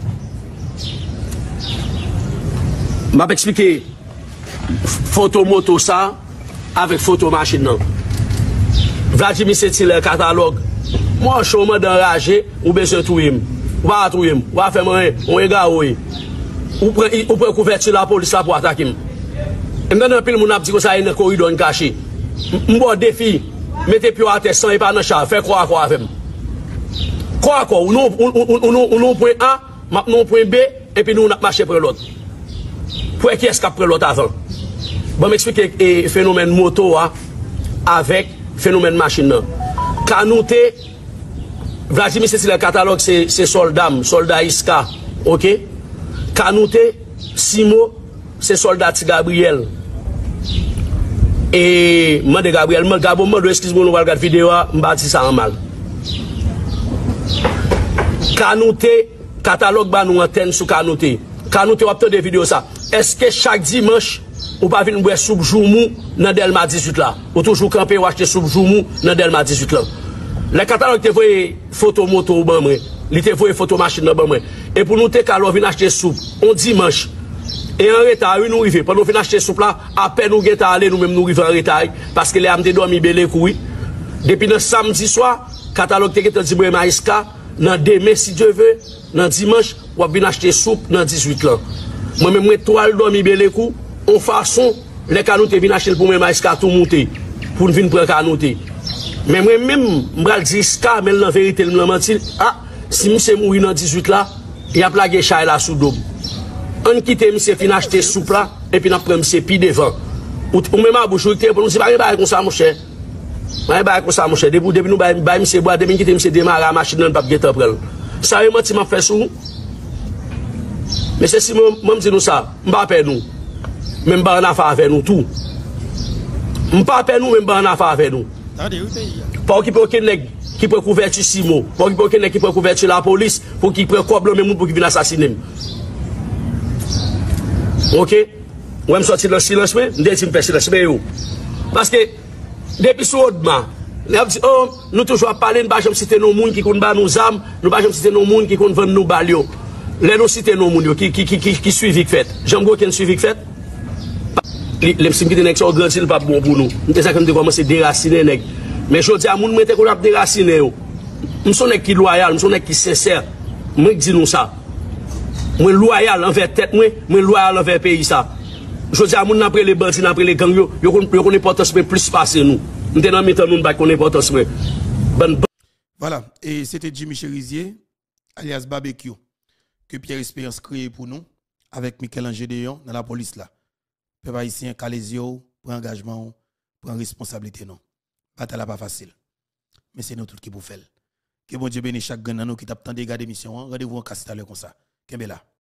M'a expliqué photo moto ça avec photo machine non. Vladimir c'est le catalogue. Moi je suis enragé ou besoin tout him. Ou pas tout him. Ou faire rien, on égare oui. Ou prend couverture la police là pour attaquer. Et maintenant pile mon a dit que ça est dans corridor caché. M'bo défi, mettez pied à terre sans et pas dans char, faire quoi avec. Quoi ou non point A, non point B et puis nous on a marché pour l'autre. Pour qui est-ce qu'après l'autre avant? Bon, m'expliquer le phénomène moto avec phénomène machine. Kanouté, Vladimir c'est le catalogue, c'est soldat Iska, ok? Kanouté, Simo, c'est soldat Gabriel. Et moi de Gabriel, excuse-moi, nous allons regarder la vidéo, je vais ça en mal. Kanouté, catalogue, nous antenne sur Kanouté. Kanouté, on va des vidéos ça. Est-ce que chaque dimanche, ou pas venir boire soupe joumou dans Delma 18 là? Ou toujours camper ou acheter soupe joumou dans Delma 18 là? Le catalogue te voyé photo moto ou ban moi, il te voyé photo machine dans ban moi. Et pour nous te calo venir acheter soupe on dimanche. Et en retard, nous arrivons. Pendant nous venir acheter soupe là, à peine nous geta aller nous même nous arrivons en retard parce que les âmes te dormi belé couille. Depuis le samedi soir, catalogue te dit moi Maïska dans demain si Dieu veut, dans dimanche, ou venir acheter soupe dans 18 là. Moi-même, moi, toile dormi belé coup, en façon, les canoutés viennent acheter pour moi, Maïska tout monter, pour venir prendre canouté. Mais moi-même, je vais dire, Ska, mais la vérité, je me mentir, ah, si monsieur mourir dans 18 là, il y a plagué chay là sous double. On quitte monsieur, fin acheter soupe là, et puis on prend monsieur pied devant. Ou même à bouche, pour nous, c'est pas un comme ça, mon cher. Pas comme ça, mon cher. Depuis nous, monsieur bois, depuis quitte monsieur démarrer la machine, on ne peut pas guetter après. Ça, je m'a fait sous. Mais c'est si moi dis nous ça, je ne pas perdre nous. Même pas en affaire avec nous tout. Je ne pas perdre nous, même pas en affaire avec nous. Pas qu'il peut aucun nèg qui peut couverture Simo, pas qu'il peut aucun nèg qui peut couverture la police pour qu'il prenne cob même pour qu'il vienne assassiner. OK? Ou me sortir le silence mais, me dit me faire silence mais parce que depuis ce Odma, oh, nous toujours parler, nous pas jamais citer nos monde qui connaissent ba nous armes, nous pas jamais citer nos monde qui connaissent vendre nous balio. Les nous citer nos monde qui suivi fait. J'aime aucun suivi fait. Les sim qui te nek so grand il pas bon pour nous. Nous ça que nous commencer déraciner nèg. Mais je dis à moun mette qu'on a déraciner yo. Nous sommes nèg qui loyal, nous sommes nèg qui sincère. Moi dis nous ça. Moi loyal envers tête moi loyal envers pays ça. Je dis à moun après les bandits, après les gangs yo connaît importance plus passer nous. Nous dans mettre nous pas connaît importance moi. Voilà, et c'était Jimmy Cherizier alias Barbecue que Pierre Espérance créé pour nous avec Michel-Angé Deyon dans la police là. Peuple haïtien Calésio pour engagement, pour responsabilité non. Bataille pas facile. Mais c'est nous tous qui pour faire. Que bon Dieu bénisse chaque gagnant qui t'a tant de garder mission. Rendez-vous en casse tout à l'heure comme ça. Kembela.